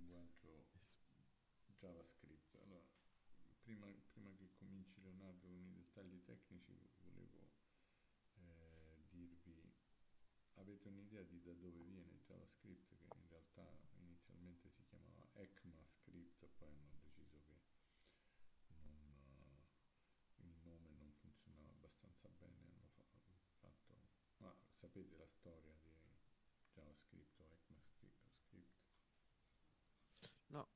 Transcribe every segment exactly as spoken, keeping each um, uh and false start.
linguaggio JavaScript. Allora, prima, prima che cominci Leonardo con i dettagli tecnici, volevo eh, dirvi, avete un'idea di da dove viene JavaScript, che in realtà inizialmente si chiamava ECMAScript, poi hanno deciso che non, eh, il nome non funzionava abbastanza bene, hanno fa- fatto... Ma sapete la storia di JavaScript o ECMAScript? No,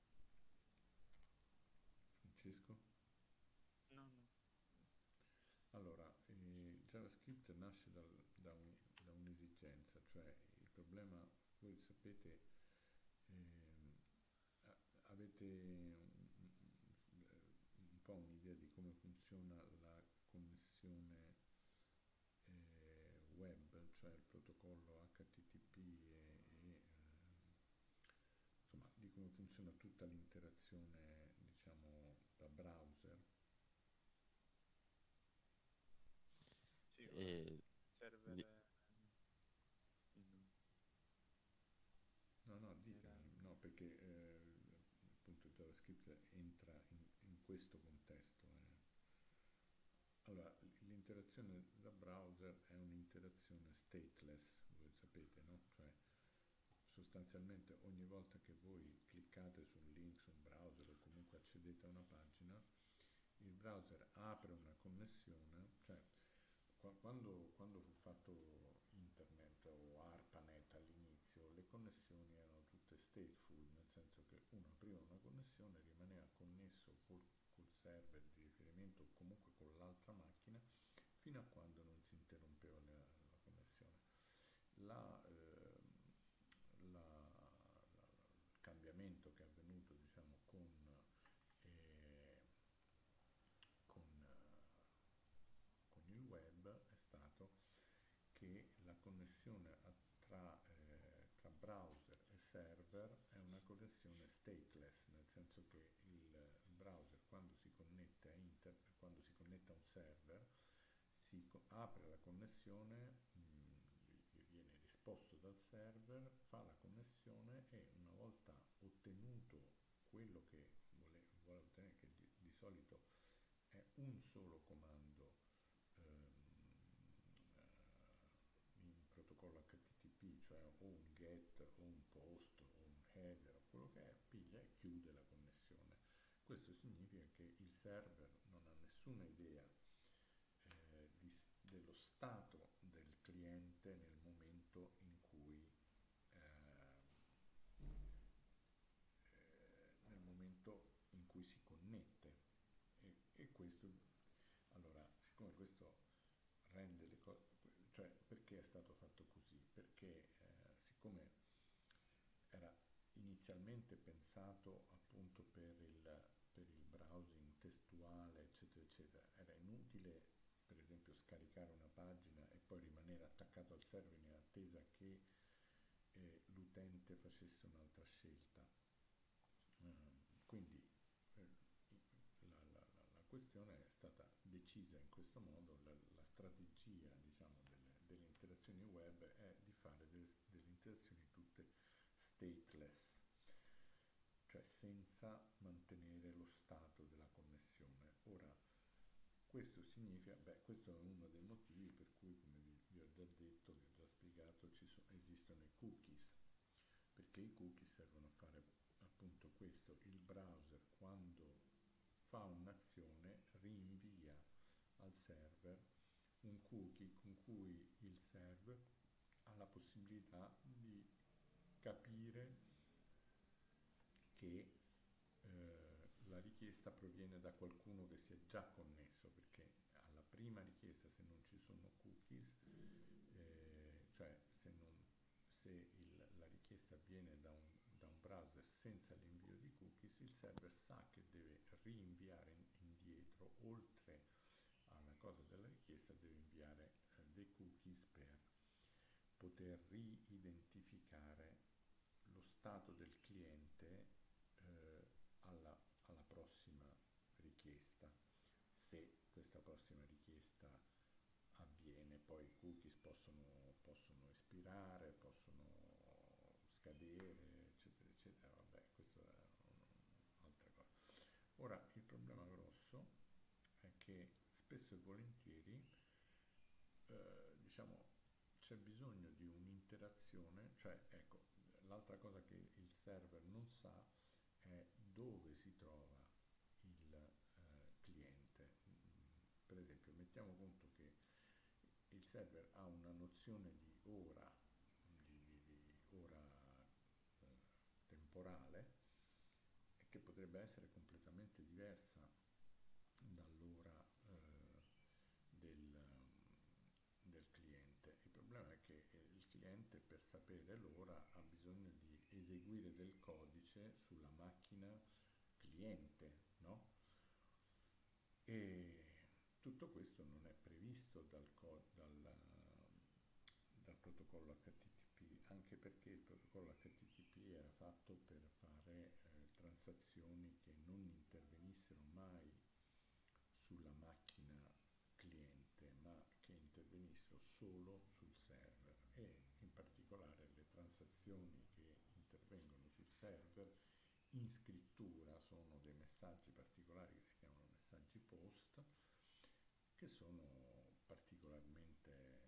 Francesco? no, no. Allora, eh, JavaScript nasce dal- da, un- da un'esigenza, cioè il problema, voi sapete, ehm, a- avete un, un po' un'idea di come funziona la connessione eh, web, cioè il protocollo H T T P e, e, eh, insomma, di come funziona tutta l'interazione, diciamo, da browser. Sì, ora E il server gli- eh, in- No, no, era... ditemi, no, perché eh, appunto il JavaScript entra in, in questo contesto. eh. Allora, l'interazione da browser è un'interazione stateless, voi sapete, no? Cioè, sostanzialmente ogni volta che voi cliccate su un link su un browser o comunque accedete a una pagina, il browser apre una connessione, cioè qua- quando, quando fu fatto internet o ARPANET all'inizio, le connessioni erano tutte stateful, nel senso che uno apriva una connessione e rimaneva connesso col, col server di riferimento o comunque con l'altra macchina fino a quando non si interrompeva la, la connessione. La, ehm, la- la- il cambiamento che è avvenuto, diciamo, con, eh, con, eh, con il web è stato che la connessione a- tra, eh, tra browser e server è una connessione stateless, nel senso che il browser quando si connette a internet, quando si connette a un server, si co- apre la connessione, mh, gli viene risposto dal server, fa la connessione e una volta ottenuto quello che vuole, vuole ottenere, che di, di solito è un solo comando ehm, eh, in protocollo H T T P, cioè o un get o un post o un header o quello che è, piglia e chiude la connessione. Questo significa che il server non ha nessuna idea eh, di- dello stato del cliente nel momento in cui, eh, eh, nel momento in cui si connette. E, e questo, allora, siccome questo rende le cose, cioè perché è stato fatto così? Perché eh, siccome era inizialmente pensato appunto per il, per il browsing testuale, eccetera, eccetera, era inutile per esempio scaricare una pagina e poi rimanere attaccato al server in attesa che eh, l'utente facesse un'altra scelta. Eh, quindi eh, la, la- la- la questione è stata decisa in questo modo, la, la strategia diciamo, delle, delle interazioni web è di fare delle, delle interazioni tutte stateless, cioè senza mantenere lo stato della connessione. Ora, questo significa, beh, questo è uno dei motivi per cui, come vi, vi ho già detto, vi ho già spiegato, ci so- esistono i cookies, perché i cookies servono a fare appunto questo. Il browser quando fa un'azione rinvia al server un cookie con cui il server ha la possibilità di capire che eh, la richiesta proviene da qualcuno che si è già connesso, perché alla prima richiesta, se non ci sono cookies, eh, cioè se, non, se il- la richiesta avviene da un, da un browser senza l'invio di cookies, il server sa che deve rinviare in- indietro, oltre alla cosa della richiesta, deve inviare eh, dei cookies per poter riidentificare lo stato del cliente eh, alla, alla prossima richiesta. Se questa prossima richiesta avviene, poi i cookies possono, possono espirare, possono scadere, eccetera, eccetera. Vabbè, questo Ora, il problema grosso è che spesso e volentieri, eh, diciamo, c'è bisogno di un'interazione, cioè, ecco, l'altra cosa che il server non sa è dove si trova il eh, cliente. Mm, Per esempio, mettiamo conto che il server ha una nozione di ora, di, di- di ora eh, temporale, e che potrebbe essere completamente diversa dall'ora eh, del, del cliente. Il problema è che eh, il cliente, per sapere l'ora, ha bisogno di eseguire del codice sulla macchina cliente, no? E tutto questo non è previsto dal, co- dal, dal protocollo H T T P, anche perché il protocollo H T T P era fatto per fare eh, transazioni che non intervenissero mai sulla macchina cliente, ma che intervenissero solo sul server, e in particolare le transazioni che intervengono sul server in scrittura sono dei messaggi particolari che si chiamano messaggi post, che sono particolarmente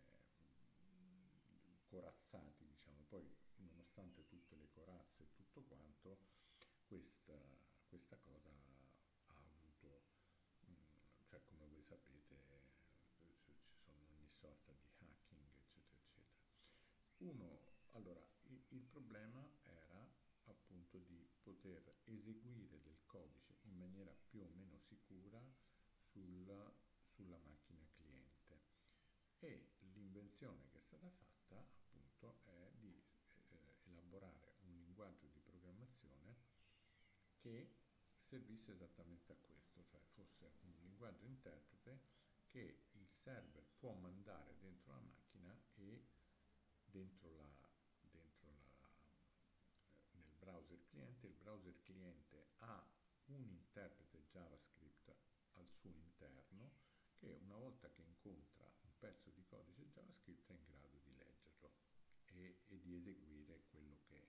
mm, corazzati, diciamo. Poi, nonostante tutte le corazze e tutto quanto, questa, questa cosa ha avuto, mm, cioè, come voi sapete, eh, ci ci sono ogni sorta di hacking, eccetera, eccetera. Uno, allora, il, il problema era appunto di poter eseguire del codice in maniera più o meno sicura sul- sulla macchina cliente. E l'invenzione che è stata fatta appunto è di eh, elaborare un linguaggio di programmazione che servisse esattamente a questo, cioè fosse un linguaggio interprete che il server può mandare dentro la macchina, e dentro la, dentro la, eh, nel browser cliente, il browser cliente ha un interprete JavaScript al suo interno, che una volta che incontra un pezzo di codice JavaScript è in grado di leggerlo e, e di eseguire quello che,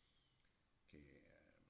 che,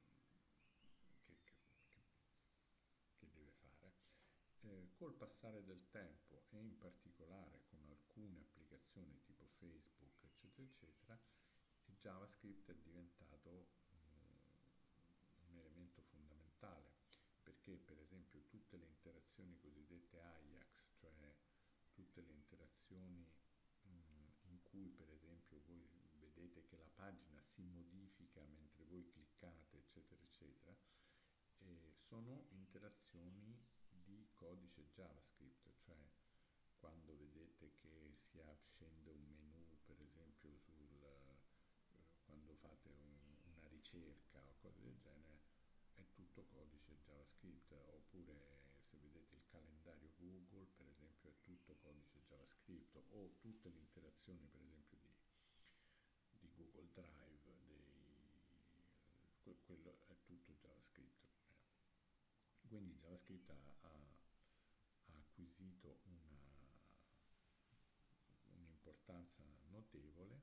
ehm, che- che- che- che deve fare. Eh, col passare del tempo, e in particolare con alcune applicazioni tipo Facebook, eccetera, eccetera, il JavaScript è diventato mm, un elemento fondamentale, perché per esempio tutte le interazioni cosiddette Ajax, cioè tutte le interazioni mm, in cui per esempio voi vedete che la pagina si modifica mentre voi cliccate, eccetera, eccetera, e sono interazioni di codice JavaScript, cioè quando vedete che si scende un menu, per esempio sul, eh, quando fate un- una ricerca o cose del genere, è tutto codice JavaScript. Oppure se vedete il calendario Google, per esempio, è tutto codice JavaScript, o tutte le interazioni, per esempio, di, di Google Drive, dei, que- quello è tutto JavaScript. Quindi JavaScript ha, ha- ha acquisito una- un'importanza notevole,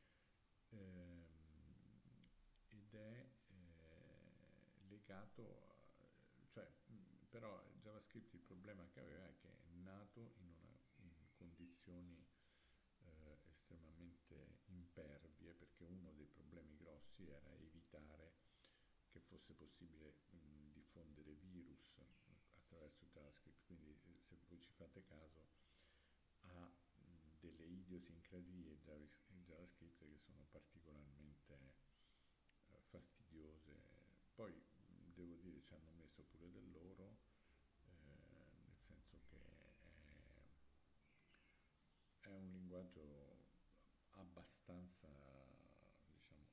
ehm, ed è eh, legato, a- cioè, mh, però JavaScript, il problema che aveva è che è nato in, una- in condizioni eh, estremamente impervie, perché uno dei problemi grossi era evitare che fosse possibile mh, diffondere virus attraverso JavaScript. Quindi eh, se voi ci fate caso, ha mh, delle idiosincrasie Javis- in JavaScript che sono particolarmente eh, fastidiose. Poi mh, devo dire ci hanno messo pure del loro, eh, nel senso che è, è un linguaggio abbastanza, diciamo,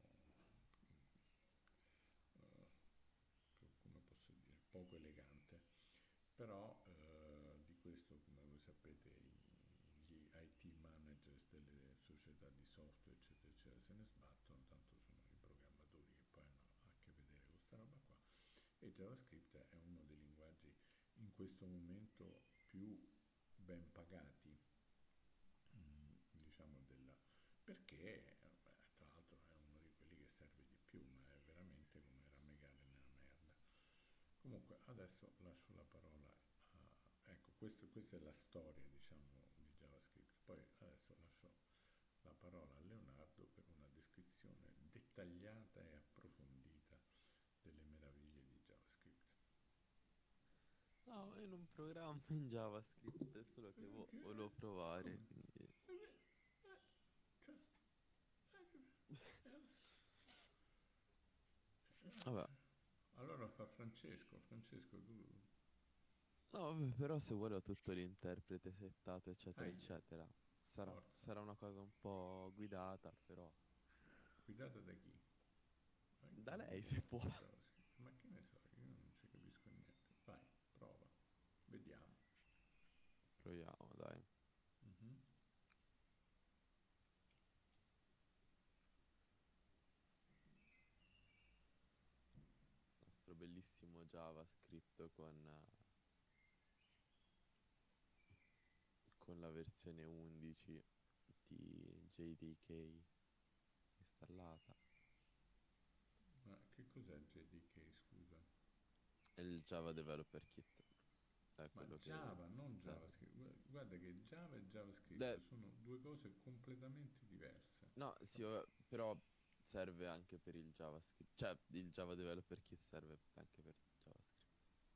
eh, co- come posso dire, poco elegante. Però eh, di questo, come voi sapete, i- gli I T managers delle società di software, eccetera, eccetera, se ne sbattono, tanto sono i programmatori che poi hanno a che vedere con questa roba qua. E JavaScript è uno dei linguaggi in questo momento più ben pagati, mm, diciamo, della, perché eh, beh, tra l'altro è uno di quelli che serve di più, ma è veramente come rammeggare nella merda. Comunque, Comunque adesso lascio la parola a... Ecco, questo- questa è la storia, diciamo, di JavaScript. Poi adesso lascio la parola a Leonardo per una descrizione dettagliata e approfondita delle meraviglie di JavaScript. No, è in un programma in JavaScript, è solo che vo- Perché? volevo provare, Come? quindi... Eh, eh, cioè, eh, eh, Vabbè, eh. Allora fa Francesco, Francesco tu... no, vabbè, però se vuole ho tutto l'interprete settato, eccetera, Hai? eccetera. Sarà, Forza. sarà una cosa un po' guidata, però... Guidata da chi? Vai, Da guida lei tu se può. JavaScript. Ma che ne so, io non ci capisco niente. Vai, prova. Vediamo. Proviamo, dai. Mhm. Nostro bellissimo JavaScript con, eh, con la versione undici di J D K installata. Ma che cos'è J D K, scusa? È il Java Developer Kit. È Ma quello che Java, non serve. JavaScript. Gu- Guarda che Java e JavaScript De- sono due cose completamente diverse. no, sì, vabbè, però serve anche per il JavaScript. Cioè, il Java Developer Kit serve anche per JavaScript.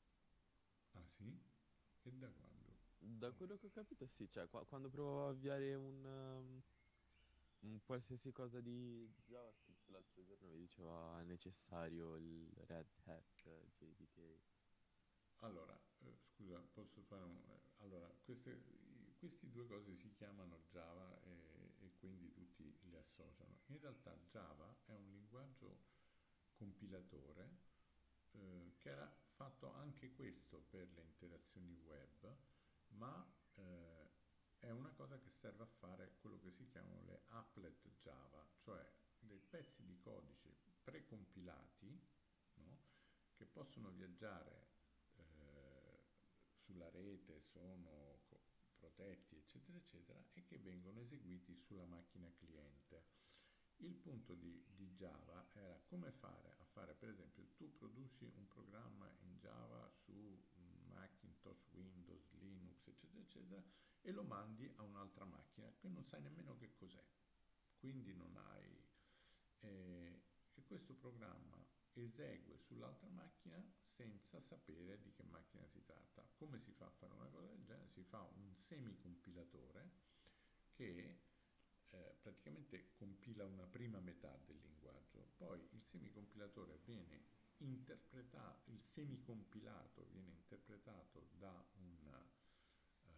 Ah sì? E da quando? Da quello che ho capito, sì, cioè, qua- quando provo a avviare un, um, un qualsiasi cosa di JavaScript, l'altro giorno mi diceva necessario il Red Hat eh, J D K. Allora, eh, scusa, posso fare un... eh, allora, queste, i- questi due cose si chiamano Java e, e quindi tutti li associano. In realtà Java è un linguaggio compilatore eh, che era fatto anche questo per le interazioni web, ma eh, è una cosa che serve a fare quello che si chiamano le applet Java, cioè dei pezzi di codice precompilati, no? Che possono viaggiare eh, sulla rete, sono co- protetti, eccetera, eccetera, e che vengono eseguiti sulla macchina cliente. Il punto di, di Java era come fare a fare, per esempio, tu produci un programma in Java su mm, Macintosh, Windows, Linux, eccetera, eccetera, e lo mandi a un'altra macchina che non sai nemmeno che cos'è. Quindi non hai... eh, e questo programma esegue sull'altra macchina senza sapere di che macchina si tratta. Come si fa a fare una cosa del genere? Si fa un semicompilatore che eh, praticamente compila una prima metà del linguaggio, poi il semicompilatore viene interpretato, il semicompilato viene interpretato da un, eh,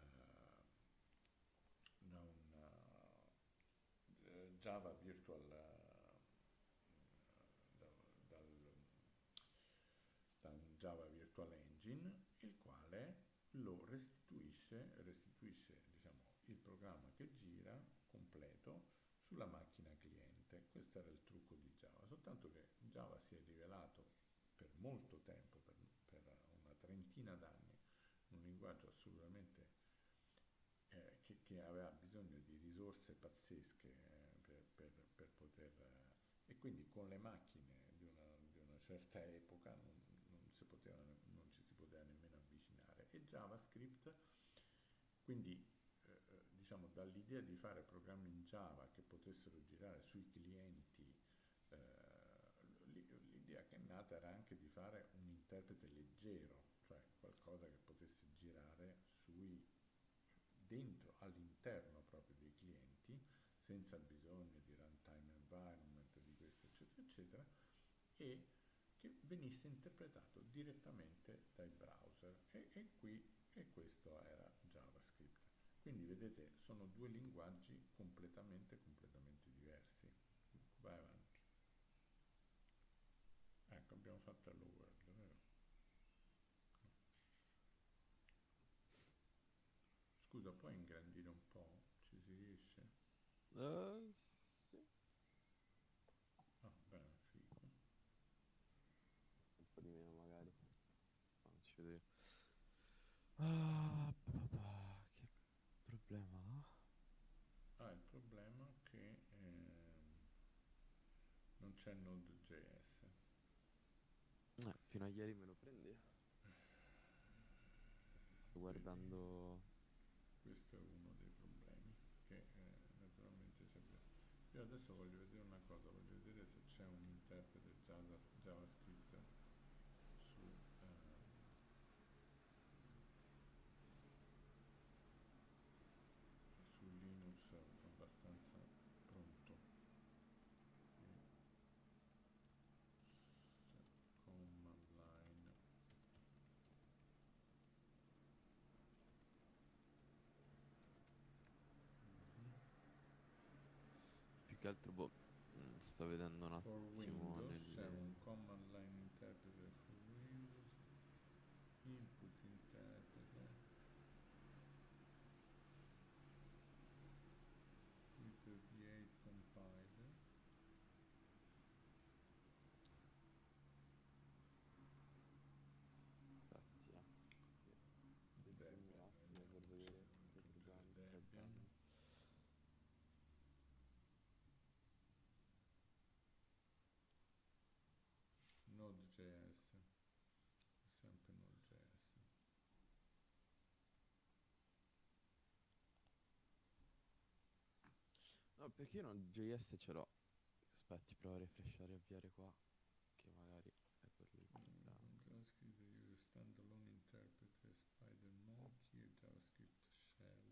da un eh, Java Virtual eh, da, dal, da un Java Virtual Engine, il quale lo restituisce, restituisce diciamo, il programma che gira completo sulla macchina cliente. Questo era il trucco di Java, soltanto che Java si è rivelato per molto tempo, per, per una trentina d'anni, un linguaggio assolutamente eh, che, che aveva bisogno di risorse pazzesche eh, per, per, per poter... eh, e quindi con le macchine di una, di una certa epoca non, non si poteva, non ci si poteva nemmeno avvicinare. E JavaScript, quindi eh, eh, diciamo dall'idea di fare programmi in Java che potessero girare sui clienti, eh, l'i- l'idea che è nata era anche di fare un interprete leggero, cioè qualcosa che potesse girare sui dentro, all'interno proprio dei clienti, senza bisogno di runtime environment, di questo, eccetera, eccetera, e che venisse interpretato direttamente dai browser. E, e qui, e questo era JavaScript. Quindi vedete, sono due linguaggi completamente, completamente diversi. Vai avanti. Ecco, abbiamo fatto Hello World, vero? Scusa, puoi ingrandire un po'? Ci si riesce? Eh, sì. Ah, bene, figo. Un po' di meno magari. Fammici vedere. Ah, papà, che problema ha? Ah, il problema è che ehm, non c'è Node.js. Eh, fino a ieri me lo prendeva. sto guardando... Questo è uno dei problemi che eh, naturalmente ci abbiamo. Io adesso voglio vedere una cosa, voglio vedere se c'è un interprete Java, JavaScript su, ehm, su Linux abbastanza pronto. Qui c'è command line. Mhm. Più che altro, boh, mm, sto vedendo un For attimo Windows c'è nelle... un command line interpreter for Windows, input interpreter, Hyper V eight compiler. Infatti, eh. Sì. Zoom un Debian, attimo vediamo per se vedere devo che aggiungere programmi sta Debian. dando. Node.js, sempre Node.js. No, perché io non J S ce l'ho. Aspetti, provo a refreshare e avviare qua. Che magari è quello il problema. Mm, JavaScript use standalone interpreter Spider Monkey e JavaScript Shell.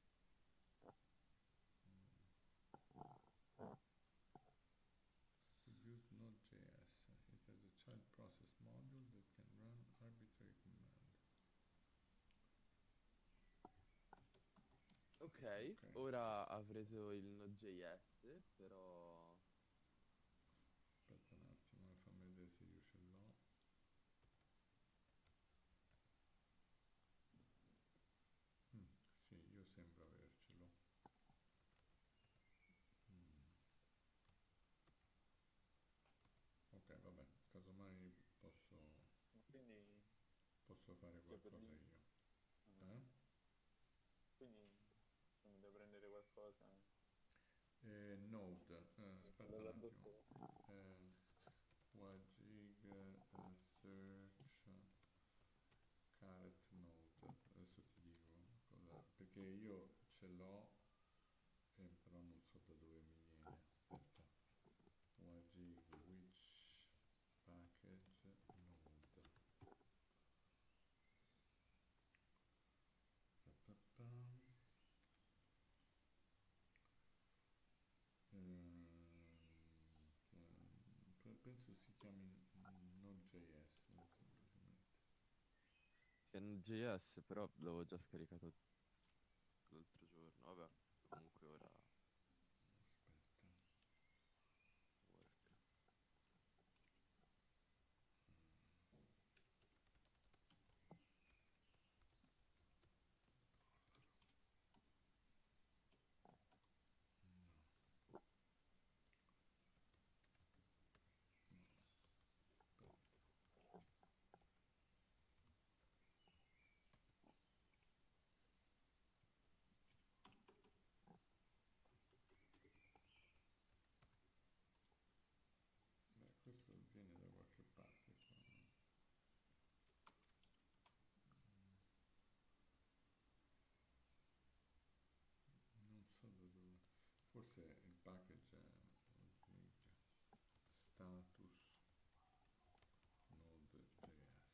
Mm. Could use Node.js. It has a child process module that can run arbitrary command. Ok, Ok. ora ha preso il Node.js, però... Aspetta un attimo, fammi vedere se io ce l'ho. Mm, sì, io sembra avercelo. Mm. Ok, vabbè, casomai posso, Ma quindi posso fare io per qualcosa me... io. ah, Eh? quindi se mi devo prendere qualcosa... Eh, Node, eh, aspetta un Dalla attimo. bottola. Eh, Wajig eh, search caret node. Adesso ti dico cosa, perché io ce l'ho, eh, però non so da dove mi viene. Aspetta. Wajig which package node. Pa-pa-pa. Ehm, ehm, penso si chiami Node.js semplicemente. Che è Node.js, però l'avevo già scaricato l'altro giorno. Vabbè, comunque ora... Aspetta. Work. No, no, aspetta. Beh, questo viene da qualche parte qua, no? Non so da dove. Forse il package è Osmig status Node.js.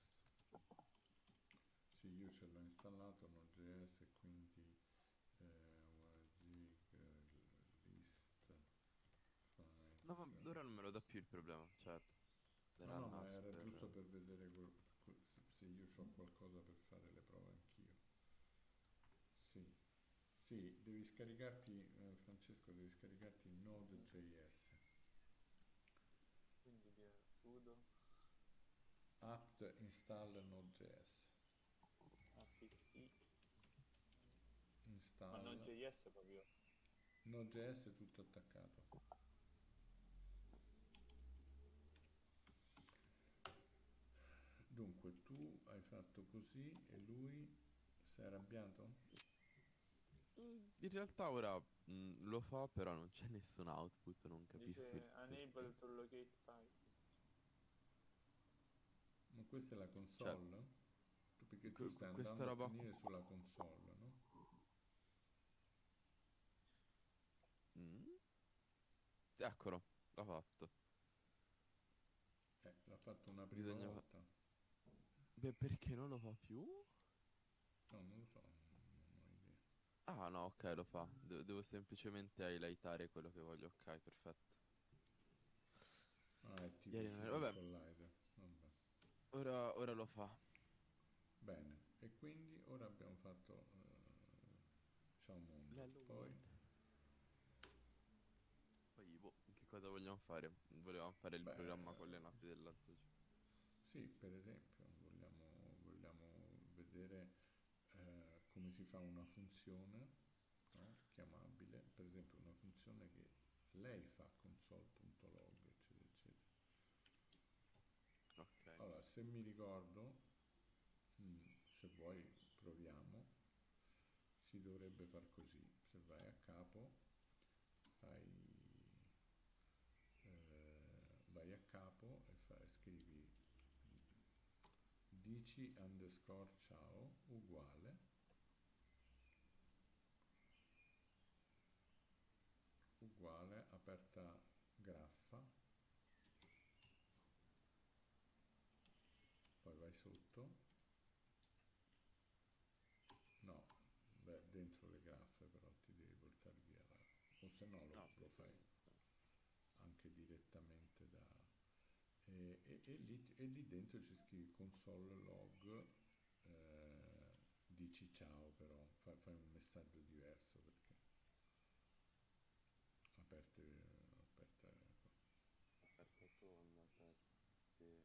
Sì, io ce l'ho installato Node.js e quindi eh, Wajig list No, files. ma ora non me lo dà più il problema, cioè... No, Era al no, ma naso era giusto per... per vedere quel- quel- se se io ho qualcosa per fare le prove anch'io. Sì, sì, devi scaricarti, eh, Francesco, devi scaricarti Node.js. Quindi di sudo apt install Node.js. apt ma Install Node.js proprio. Node.js è tutto attaccato. Dunque, tu hai fatto così e lui si è arrabbiato? Mm, In realtà ora mm, lo fa, però non c'è nessun output, non capisco il Dice perché. unable to locate file. Ma questa è la Cioè, console? Tu perché tu que- stai questa andando a roba finire qua. sulla console, no? Mm? Eccolo, l'ho fatto. Eh, l'ha fatto una prima Bisogna... fa- volta. Beh, perché non lo fa più? No, non lo so, non, non ho idea. Ah no, ok, lo fa. De- devo semplicemente highlightare quello che voglio. Ok, perfetto. Ah, è tipo Ieri non era... Super Vabbè, Collider. Vabbè. ora, ora lo fa. Bene, e quindi ora abbiamo fatto eh, Ciao Mondo. L'Hello Poi, World. Poi, boh, che cosa vogliamo fare? Volevamo fare il beh, programma con le notti dell'altro giorno. sì, per esempio, vogliamo, vogliamo vedere eh, come si fa una funzione, no? Chiamabile, per esempio una funzione che lei fa console.log, eccetera, eccetera. Ok. Allora, se mi ricordo, mm, se vuoi proviamo, si dovrebbe far così. Se vai a capo, fai, eh, vai a capo e fai, scrivi dici underscore ciao uguale uguale aperta graffa, poi vai sotto, no, beh, dentro le graffe però ti devi portare via la, o se no lo, No, sì, lo sì. fai anche direttamente da, e, e- e lì, e lì dentro ci scrivi console log, eh, dici ciao però, fai, fai un messaggio diverso perché aperte, aperta, Aperta tonda, certo. Sì.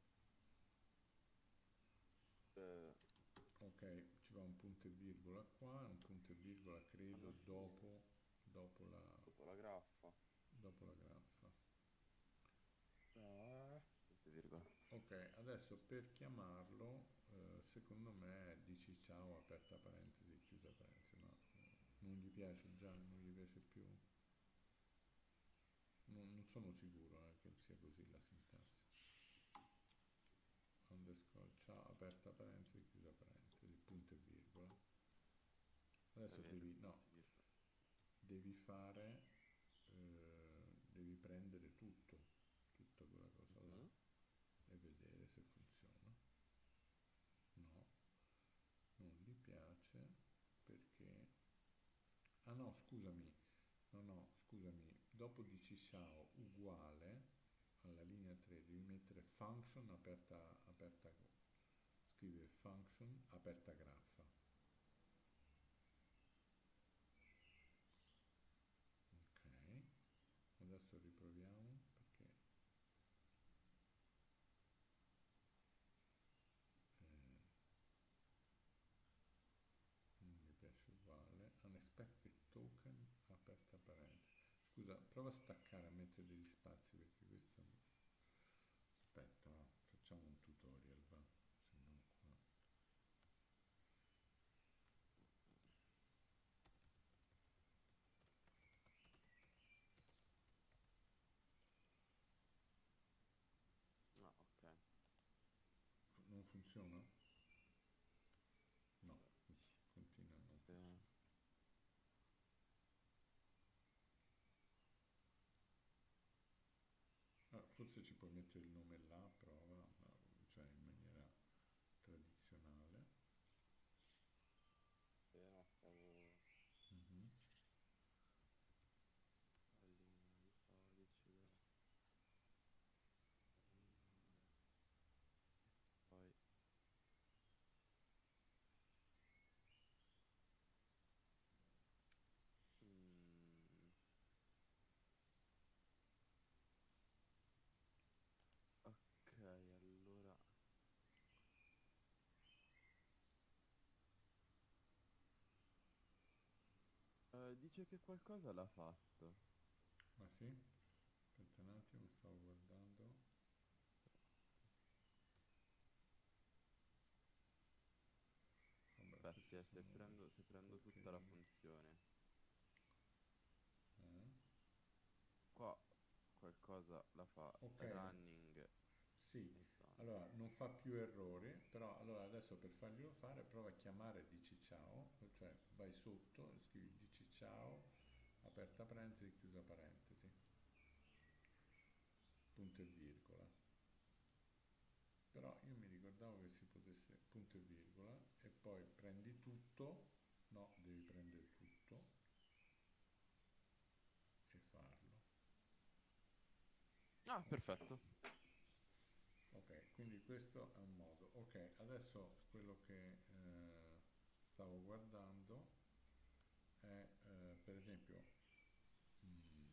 Eh, ok, ci va un punto e virgola qua, un punto e virgola credo alla fine, dopo, dopo la, dopo la graffa. dopo la graffa. Ah. Punto e virgola. Ok, adesso per chiamarlo, eh, secondo me dici ciao, aperta parentesi, chiusa parentesi, ma eh, non gli piace già, non gli piace più. Non, non sono sicuro eh, che sia così la sintassi. Underscore ciao, aperta parentesi, chiusa parentesi, punto e virgola. È Adesso vero, devi, punto no, e virgola. devi fare, eh, devi prendere tutto, tutta quella cosa là Mhm. e vedere se funziona. No, non gli piace perché... Ah no, scusami, no, no, scusami, dopo dici ciao uguale alla linea tre devi mettere function aperta, aperta, scrive function aperta graffa. Ok, adesso riproviamo perché eh, non mi piace uguale. Unexpected token aperta parentesi. Scusa, prova a staccare a mettere degli spazi perché questo... Aspetta, va, facciamo un tutorial, va, se no qua... Ah, ok. Non funziona? No, Aspetti. continua a non Se... funzionare. Ah, forse ci puoi mettere il nome là, prova, ma- cioè in maniera tradizionale. Se no, stavo... Mhm. Pallina di codice da... Poi... Mm, ok, allora... Eh, dice che qualcosa l'ha fatto. Ah sì? Aspetta un attimo, stavo guardando. Vabbè, Aspetti, questi eh, se sono prendo, se prendo tutta la porcherie. funzione. Eh? Qua qualcosa la fa Ok, running sì, esame. allora non fa più errori, però allora adesso per farglielo fare prova a chiamare dici ciao, cioè vai sotto e scrivi dici ciao, aperta parentesi, chiusa parentesi, punto e virgola. Però io mi ricordavo che si potesse punto e virgola e poi prendi tutto, no, devi prendere tutto e farlo. Ah, perfetto. Ok, quindi questo è un modo. Ok, adesso quello che eh, stavo guardando è eh, per esempio, mm,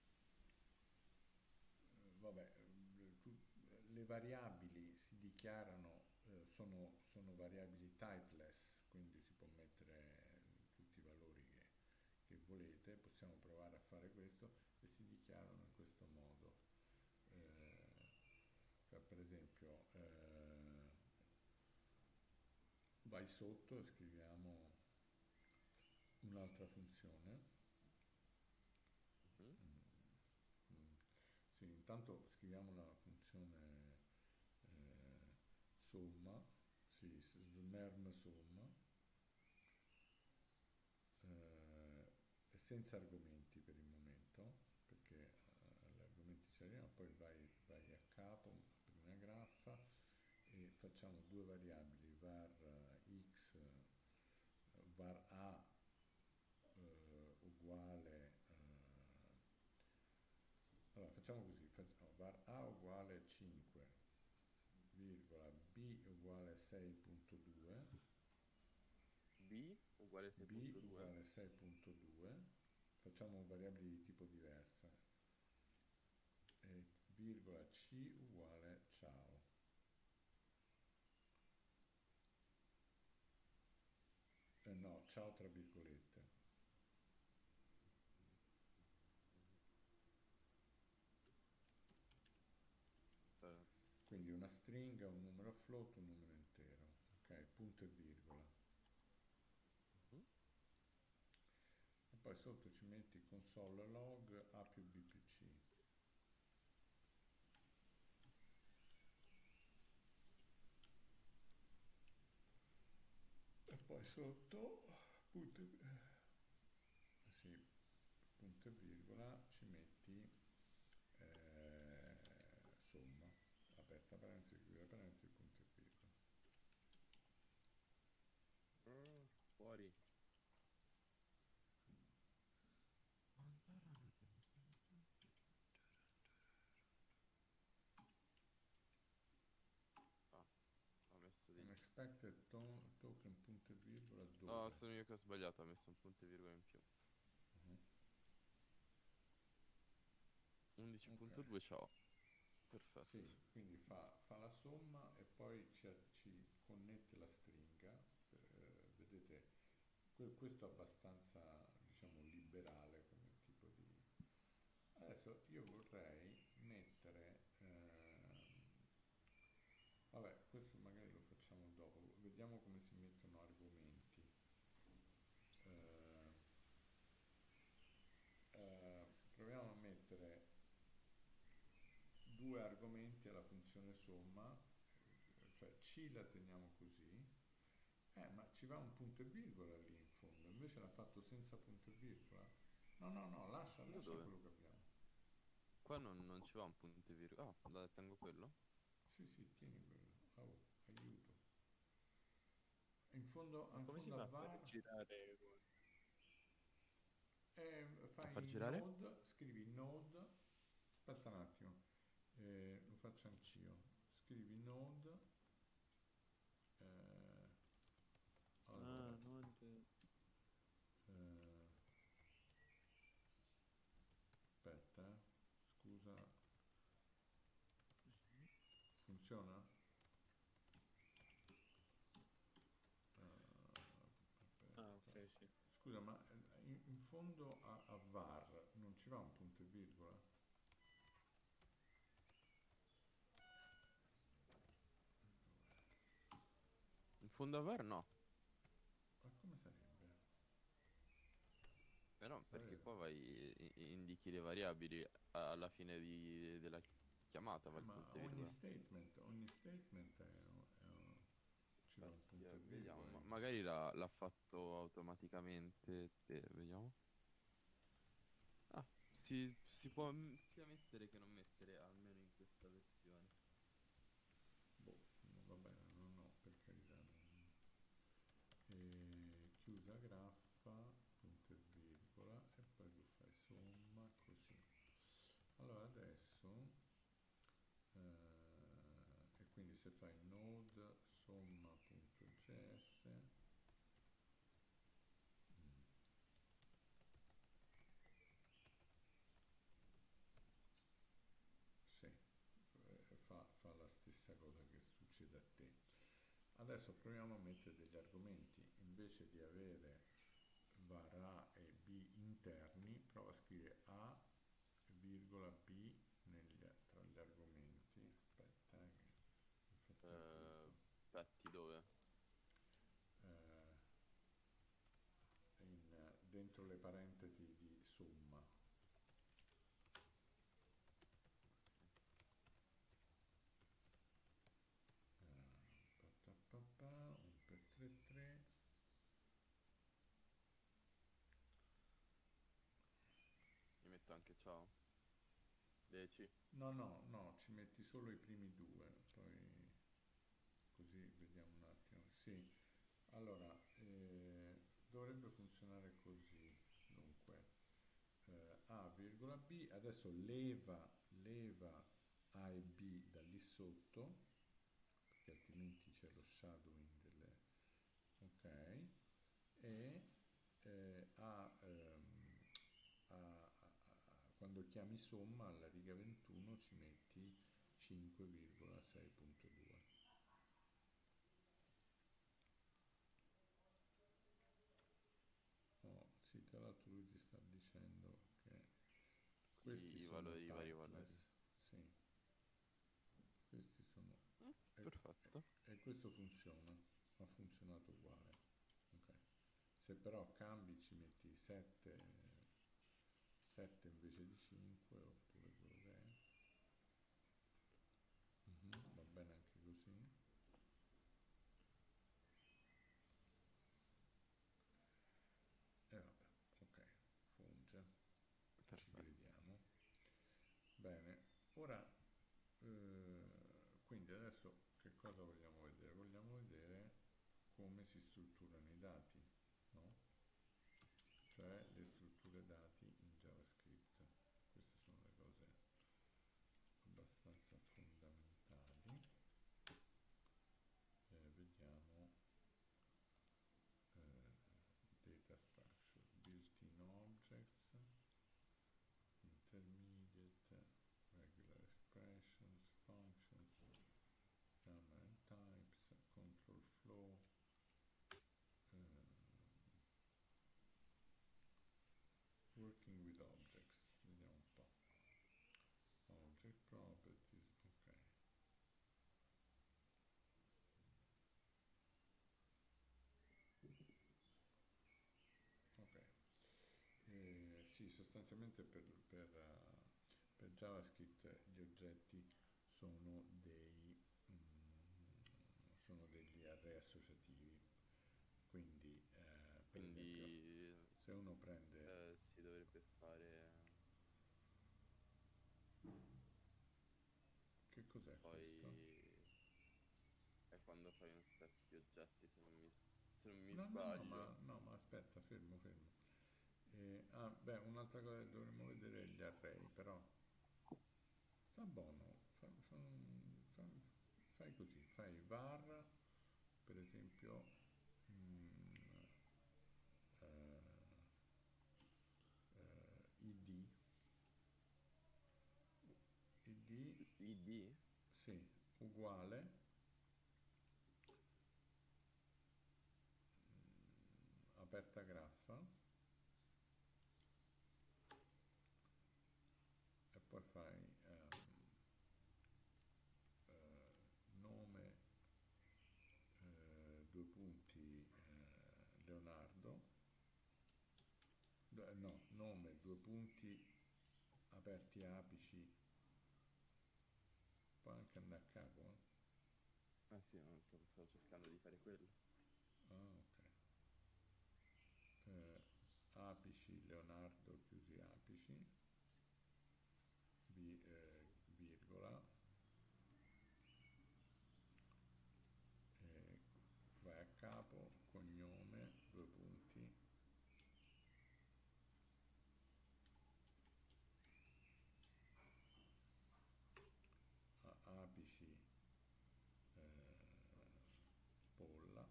eh, vabbè, eh, tu- le variabili si dichiarano, eh, sono, sono variabili typeless, quindi si può mettere tutti i valori che, che volete, possiamo provare a fare questo e si dichiarano in questo modo. Eh, cioè per esempio, eh, vai sotto e scriviamo un'altra funzione. Mhm. Mm, sì, intanto scriviamo la funzione eh, somma, sì, smerm somma, eh, e senza argomenti per il momento, perché eh, gli argomenti ci arrivano, poi vai, vai a capo, apri una graffa e facciamo due variabili, var eh, x, eh, var a eh, uguale, eh, allora facciamo così, facciamo var a uguale cinque, virgola b uguale sei punto due, B uguale b sei punto due. uguale sei punto due, facciamo variabili di tipo diversa, e virgola c uguale ciao. Eh, no, ciao tra virgolette. Eh, Quindi una stringa, un numero float, un numero intero. Ok, punto e virgola. mhm. E poi sotto ci metti console log a più b più c. E poi sotto, punto e, sì, punto e virgola, ci metti eh, somma, aperta parentesi, chiusa parentesi, punto e virgola. Ah, fuori. Ah, ho messo degli... Unexpected to- token punto e virgola No, dove? sono io che ho sbagliato, ho messo un punto e virgola in più. Mhm. Ok, undici punto due, ciao. sì, Perfetto. quindi fa, fa la somma e poi ci, ci connette la stringa. Eh, vedete, que- questo è abbastanza, diciamo, liberale come tipo di... Adesso io vorrei mettere... ehm, vabbè, questo magari lo facciamo dopo, vediamo come si mettono argomenti. Eh, eh, proviamo a mettere due argomenti alla funzione somma, eh, cioè c la teniamo così, eh, ma ci va un punto e virgola lì in fondo, invece l'ha fatto senza punto e virgola. No, no, no, lascia, Da lascia dove? quello che abbiamo. Qua non, non ci va un punto e virgola. Ah, la tengo quello? Sì, sì, tieni quello. Oh, aiuto. In fondo, Ma in come si fondo a fa per var, girare? eh, A far fai girare? node, scrivi node, aspetta un attimo, eh, lo faccio anch'io. Scrivi node, eh, allora, Ah, non... de- eh, aspetta, eh, scusa, funziona? Eh, Ah, aspetta. ok, sì. Scusa, ma eh, in, in fondo a, a var non ci va un punto e virgola? In fondo a var no. Ma come sarebbe? Eh no, perché Sarebbe? qua vai, i- indichi le variabili a- alla fine di- della chiamata va Eh, il ma punto e ogni virgola. statement, ogni statement è, è- ci va un Infatti, punto eh, e vediamo, virgola. ma in- magari l'ha l'ha fatto automaticamente te, vediamo. Ah, si, si può m- sia mettere che non mettere, almeno in questa versione. Boh, no, va bene, no, no, per carità. non- E chiusa graffa, punto e virgola, e poi tu fai somma, così. Allora adesso, eh, e quindi se fai node somma.js, mm, sì, eh, fa, fa la stessa cosa che succede a te. Adesso proviamo a mettere degli argomenti, invece di avere var A e B interni, prova a scrivere A, virgola B negli- tra gli argomenti. Aspetta, eh, che nel frattempo Eh, dico, Petti dove? eh, in- dentro le parentesi di somma. Eh, pa, ta, pa, pa, un per tre tre. Mi metto anche ciao. Deci. No, no, no, ci metti solo i primi due, poi così vediamo un attimo. Sì, allora, eh, dovrebbe funzionare così. Dunque, eh, A, virgola B, adesso leva, leva A e B da lì sotto, perché altrimenti c'è lo shadowing delle... Ok, e eh, A, ehm, a- a- a- quando chiami somma alla riga ventuno ci metti cinque virgola sei punto due. Oh, sì, tra l'altro lui ti sta dicendo che questi I, i sono valori, i vari valori. typeless, sì, questi sono... Mm, E, e- perfetto. e questo funziona, ha funzionato uguale. Ok. Se però cambi ci metti sette, sette invece di cinque, oppure quello che è. Mhm, va bene anche così. E vabbè, ok, funge, ci Perfetto. crediamo. Bene, ora, eh, quindi adesso che cosa vogliamo vedere? Vogliamo vedere come si strutturano i dati, no? Cioè le strutture dati in JavaScript. Queste sono le cose abbastanza fondamentali. Eh, vediamo eh, data structure, built-in objects, intermediate, regular expressions, functions, grammar and types, control flow, eh, working with objects, vediamo un po'. Object properties, ok. Ok. Eh, sì, sostanzialmente per, per, eh, per JavaScript gli oggetti sono dei, mm, sono degli array associativi. Quindi, eh, per esempio, Quindi se uno prende... eh, si dovrebbe fare Che cos'è questo? poi è quando fai uno set di oggetti, se non mi, se non mi No, no, no, sbaglio. ma, no, ma aspetta, fermo, fermo. Eh, ah, beh, un'altra cosa che dovremmo vedere è gli array, però sta buono. Fa- fa- fa- fai così, fai var, per esempio, mm, eh, eh, id, id, I D? sì, uguale, mm, aperta graffa, e poi fai ehm, eh, nome, eh, due punti, eh, Leonardo, do- no, nome, due punti, aperti apici, puoi anche andare a capo, eh? Ah sì, non so, stavo cercando di fare quello. Ah, ok. Eh, apici, Leonardo, chiusi apici, vi- eh, virgola, eh, vai a capo, cognome, due punti, a- apici, eh, polla,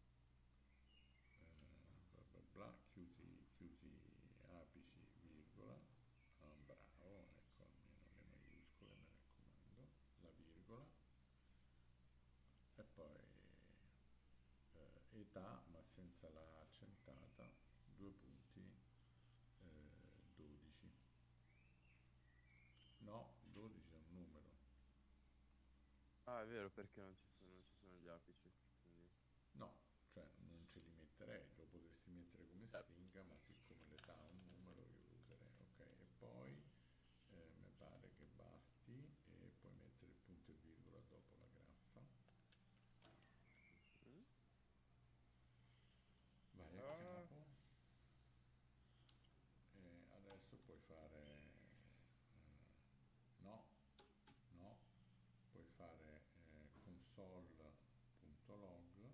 eh, bla bla bla, chiusi, chiusi apici, virgola, ah, bravo, ecco almeno le maiuscole mi raccomando, la virgola, e poi eh, età, ma senza la accentata, due punti, eh, dodici. No, dodici è un numero. Ah, è vero, perché non ci sono, non ci sono gli apici. Quindi... No, cioè non ce li metterei, lo potresti mettere come Certo. stringa, ma siccome l'età è un numero io lo userei, ok? E poi eh, mi pare che basti e puoi mettere il punto e virgola dopo la graffa. Mm. Vai a Ah, capo e adesso puoi fare... eh, no, no, puoi fare eh, console.log,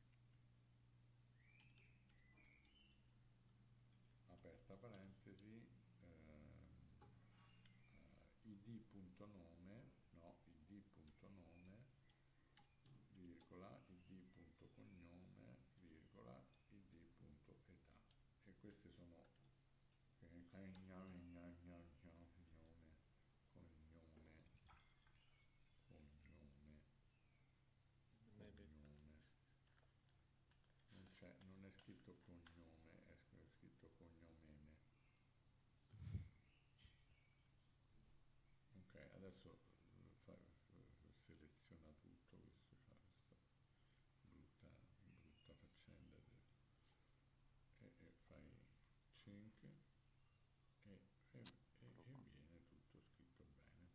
aperta parentesi, ehm, eh, id.nome, no, id.nome, virgola, id.cognome, virgola, id.età. E queste sono cognome, cognome, cognome, cognome, Maybe. cognome. Non c'è, non è scritto cognome, è sc- è scritto cognomene. Ok, adesso eh, fa- f- seleziona tutto, questo c'ha questa brutta, brutta faccenda de- e, e fai cinque e, e, e, eccolo e qua. viene tutto scritto bene.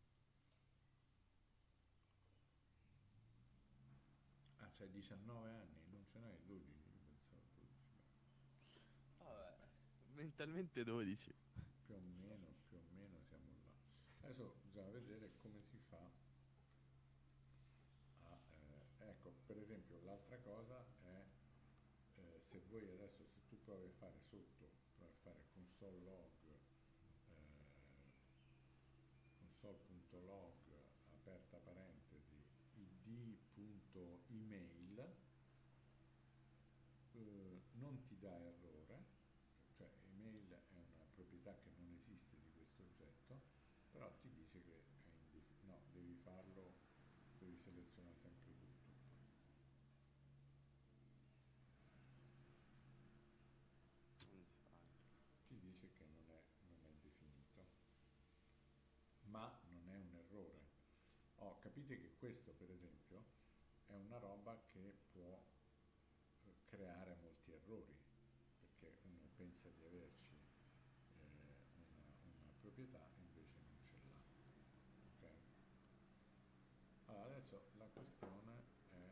Ah, c'hai diciannove anni, non ce n'hai dodici, io pensavo dodici. Vabbè, Beh, mentalmente dodici. più o meno, più o meno siamo là. Adesso bisogna vedere come si fa a... eh, ecco, per esempio, l'altra cosa è eh, se voi adesso, se tu provi a fare sotto, provi a fare console log, eh, console.log, aperta parentesi, id.email, eh, non ti dà errore, cioè email è una proprietà che non esiste di questo oggetto, però ti dice che è indef- no, devi farlo, devi selezionare sempre tutto. Non fare. Ti dice che non è, non è definito, ma non è un errore. Oh, capite che questo, per esempio, è una roba che può eh, creare molti errori, perché uno pensa di averci eh, una, una proprietà e invece non ce l'ha. Ok? Allora, adesso la questione è...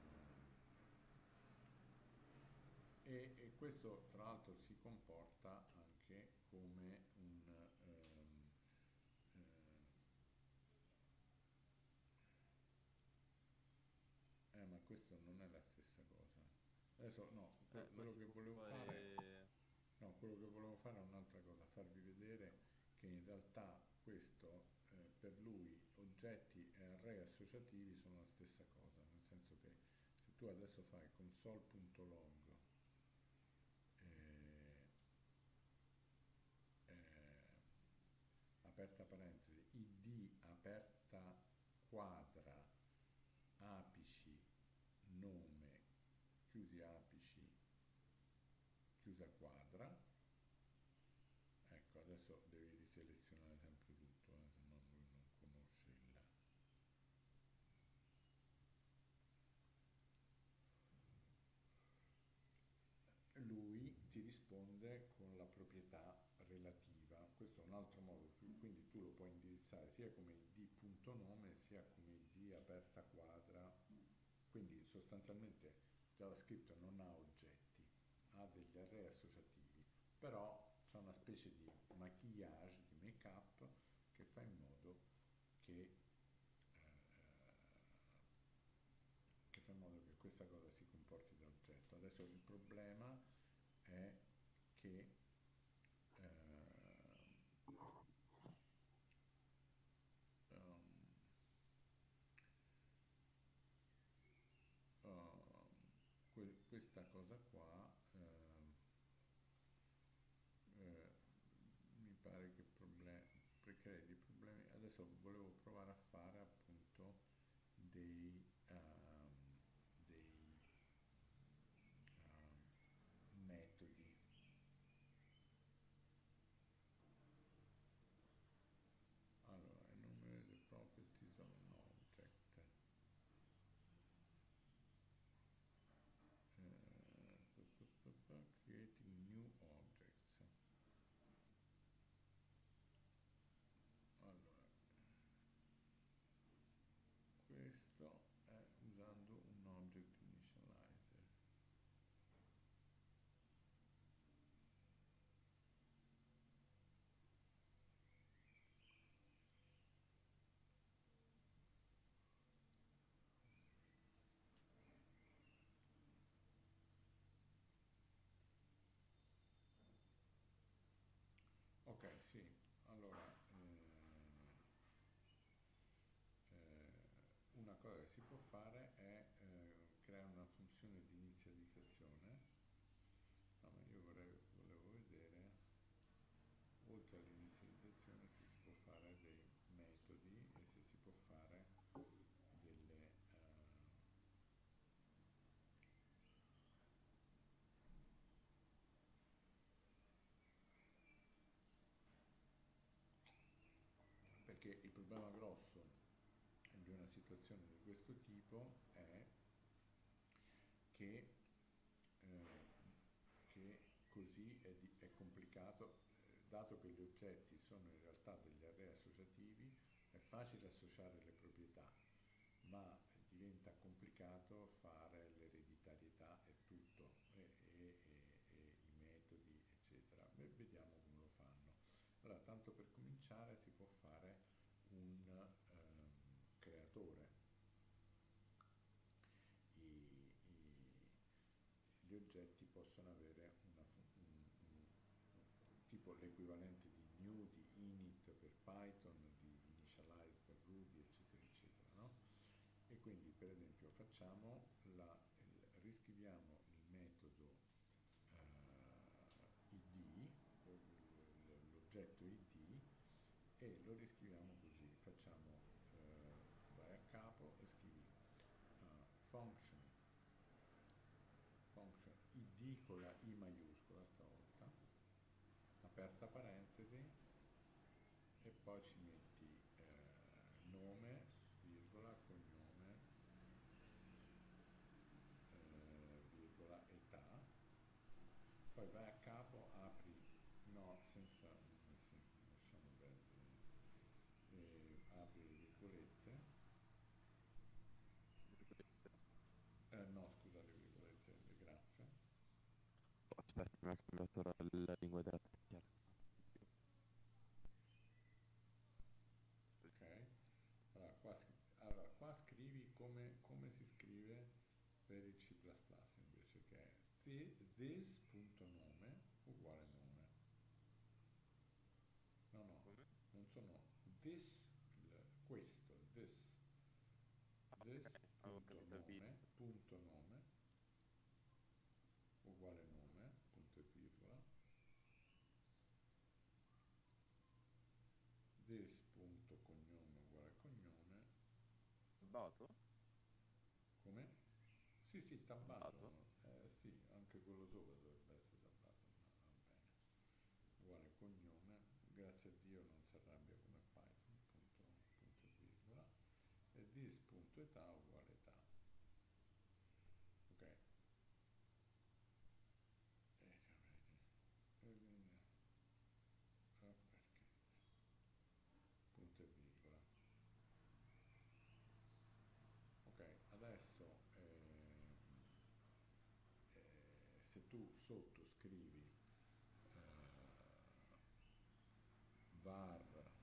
eh, e, e questo tra l'altro si comporta anche come un... ehm, eh, eh, ma questo non è la stessa cosa. Adesso no, que- Eh, quello quasi che può volevo fare, fare... no, quello che volevo fare è un'altra cosa, farvi vedere che in realtà questo eh, per lui oggetti e array associativi sono la stessa cosa, nel senso che se tu adesso fai console.log eh, eh, aperta parentesi, id aperta quadra, apici, nome, chiusi apici, chiusa quadra, ecco adesso devi riselezionare sempre tutto, eh, se no lui non conosce il... Lui ti risponde con la proprietà relativa, questo è un altro modo, quindi tu lo puoi indirizzare sia come id.nome sia come aperta quadra, quindi sostanzialmente JavaScript non ha oggetti, ha degli array associativi, però c'è una specie di maquillage, di make-up che fa in modo che, eh, che fa in modo che questa cosa si comporti da oggetto. Adesso il problema è che eh, um, uh, que- questa cosa qua eh, eh, mi pare che problem- crei dei problemi. Adesso volevo provare a fare appunto dei, ehm, dei ehm, metodi. Allora, enumerate the properties of an object. Eh, pu- pu- pu- pu- creating new objects. Allora, questo è usando un object initializer. Ok, sì, allora eh, eh, una cosa che si può fare è eh, creare una funzione di inizializzazione. No, ma io vorrei, volevo vedere, oltre all'inizializzazione, se si può fare dei metodi e se si può fare delle, eh, perché il problema grosso di una situazione di questo tipo è che, eh, che così è, di- è complicato, eh, dato che gli oggetti sono in realtà degli array associativi, è facile associare le proprietà, ma diventa complicato fare l'ereditarietà e tutto, e, e- e- e i metodi, eccetera. Beh, vediamo come lo fanno. Allora, tanto per cominciare si può fare un ehm, creatore. I- i- gli oggetti possono avere una fu- un, un- tipo l'equivalente di new, di init per Python, di initialize per Ruby, eccetera, eccetera, no? E quindi per esempio facciamo la, il- riscriviamo il metodo eh, id, l- l'oggetto id, e lo riscriviamo così, facciamo, eh, vai a capo e scrivi eh, function, function id con la i maiuscola stavolta, aperta parentesi, e poi ci metti eh, nome, virgola, cognome, eh, virgola, età, poi vai a capo, apri, no, senza, eh, sì, lasciamo perdere, eh, apri le virgolette, eh, no, scusa, le virgolette, le graffe, Oh, aspetta, mi ha cambiato la, la lingua della tastiera. ok? Allora qua, allora, qua scrivi come, come si scrive per il C plus plus invece, che è this.nome uguale nome. No, no, Come? non sono this, il, questo, this, Ah, ok, avevo capito il bit. this.nome, punto nome, uguale nome, punto e virgola, this.cognome uguale cognome, Bato? come? Sì, sì, Dato? tabbato, eh, sì, anche quello sopra dovrebbe essere tabbato, ma va bene. Uguale cognome, grazie a Dio non si arrabbia come Python, punto, punto e virgola, e this.età uguale età. Ok? E capite? Ah, perché? Punto e virgola. sotto scrivi eh, var,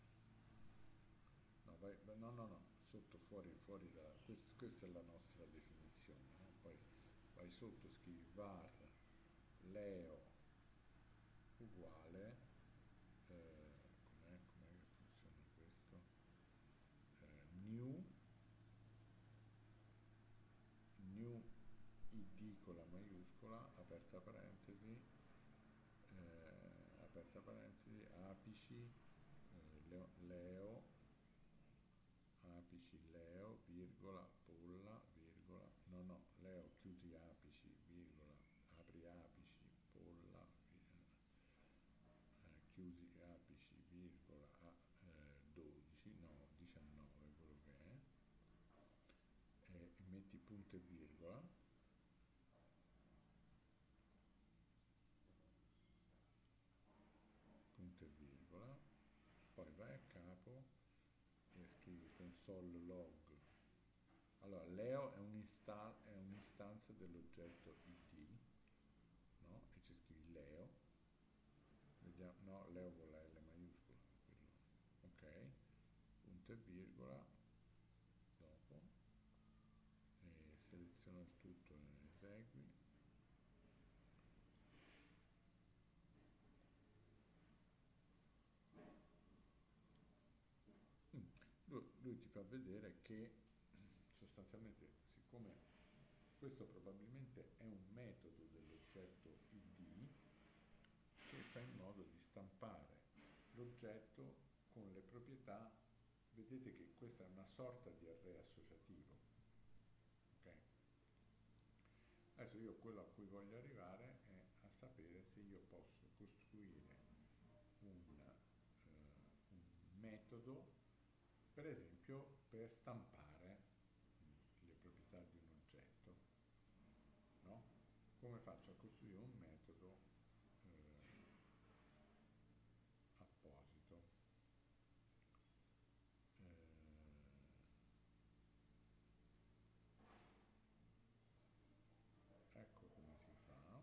no, vai, no, no, no, sotto fuori, fuori da, quest, questa è la nostra definizione, no? Poi vai sotto, scrivi var leo uguale, eh, com'è, com'è che funziona questo? Eh, new, new id con la maiuscola, aperta parentesi, eh, aperta parentesi, apici, eh, leo, leo, apici leo, virgola, polla, virgola, no no, leo, chiusi apici, virgola, apri apici, polla, eh, chiusi apici, virgola, a, eh, dodici, no, diciannove quello che è, e, e metti punto e virgola, punto e virgola, poi vai a capo e scrivi console log. Allora, Leo è un'insta- è un'istanza dell'oggetto id, no? E ci scrivi Leo, vediamo, no, Leo con la L maiuscola, quello. Ok, punto e virgola, dopo, e seleziona il tutto e esegui. Mm. Lui, lui ti fa vedere che sostanzialmente, siccome questo probabilmente è un metodo dell'oggetto id che fa in modo di stampare l'oggetto con le proprietà, vedete che questa è una sorta di array associativo, ok? Adesso io quello a cui voglio arrivare è a sapere se io posso costruire un, eh, un metodo, per esempio, per stampare le proprietà di un oggetto, no? Come faccio a costruire un metodo eh, apposito? Eh, ecco come si fa.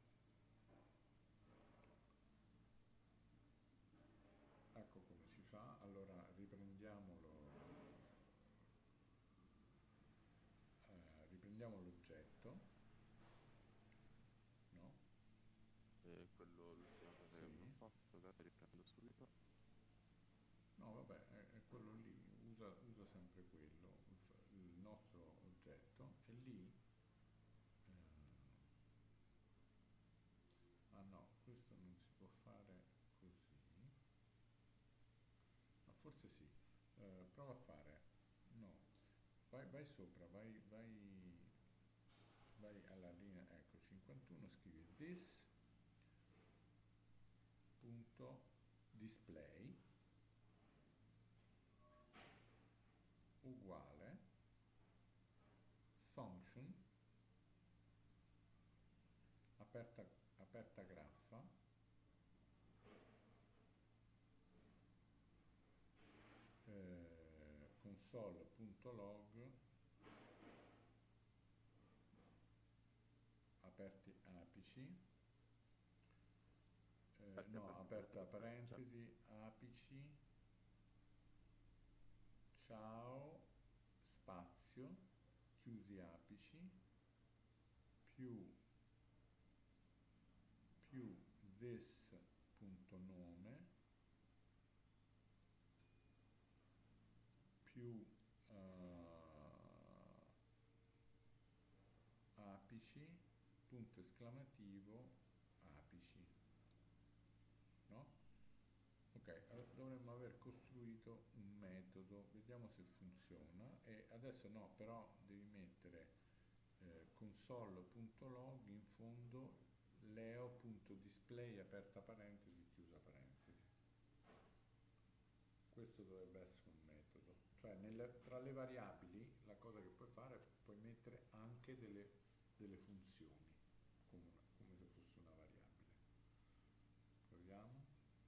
Ecco come si fa. Allora riprendiamolo, eh, riprendiamo l'oggetto, no? E quello l'ultima cosa che abbiamo Sì. fatto, magari riprendo subito. No, vabbè, è, è quello lì, usa, usa sempre quello, il, il nostro oggetto, e lì, eh, ah no, questo non si può fare così, ma forse sì, eh, prova a fare, no, vai, vai sopra, vai, vai, vai alla linea, ecco, cinquantuno, scrivi this punto display uguale function aperta, aperta graffa eh, console.log aperti apici, eh, Aperta no, aperta parentesi, cioè, parentesi, apici, ciao, spazio, chiusi apici, più, più this.nome, più uh, apici, punto esclamativo, apici, no? Ok, allora dovremmo aver costruito un metodo, vediamo se funziona, e adesso no, però devi mettere eh, console.log in fondo leo.display aperta parentesi, chiusa parentesi. Questo dovrebbe essere un metodo, cioè nelle, tra le variabili la cosa che puoi fare è puoi mettere anche delle, delle funzioni, come, una, come se fosse una variabile. Proviamo.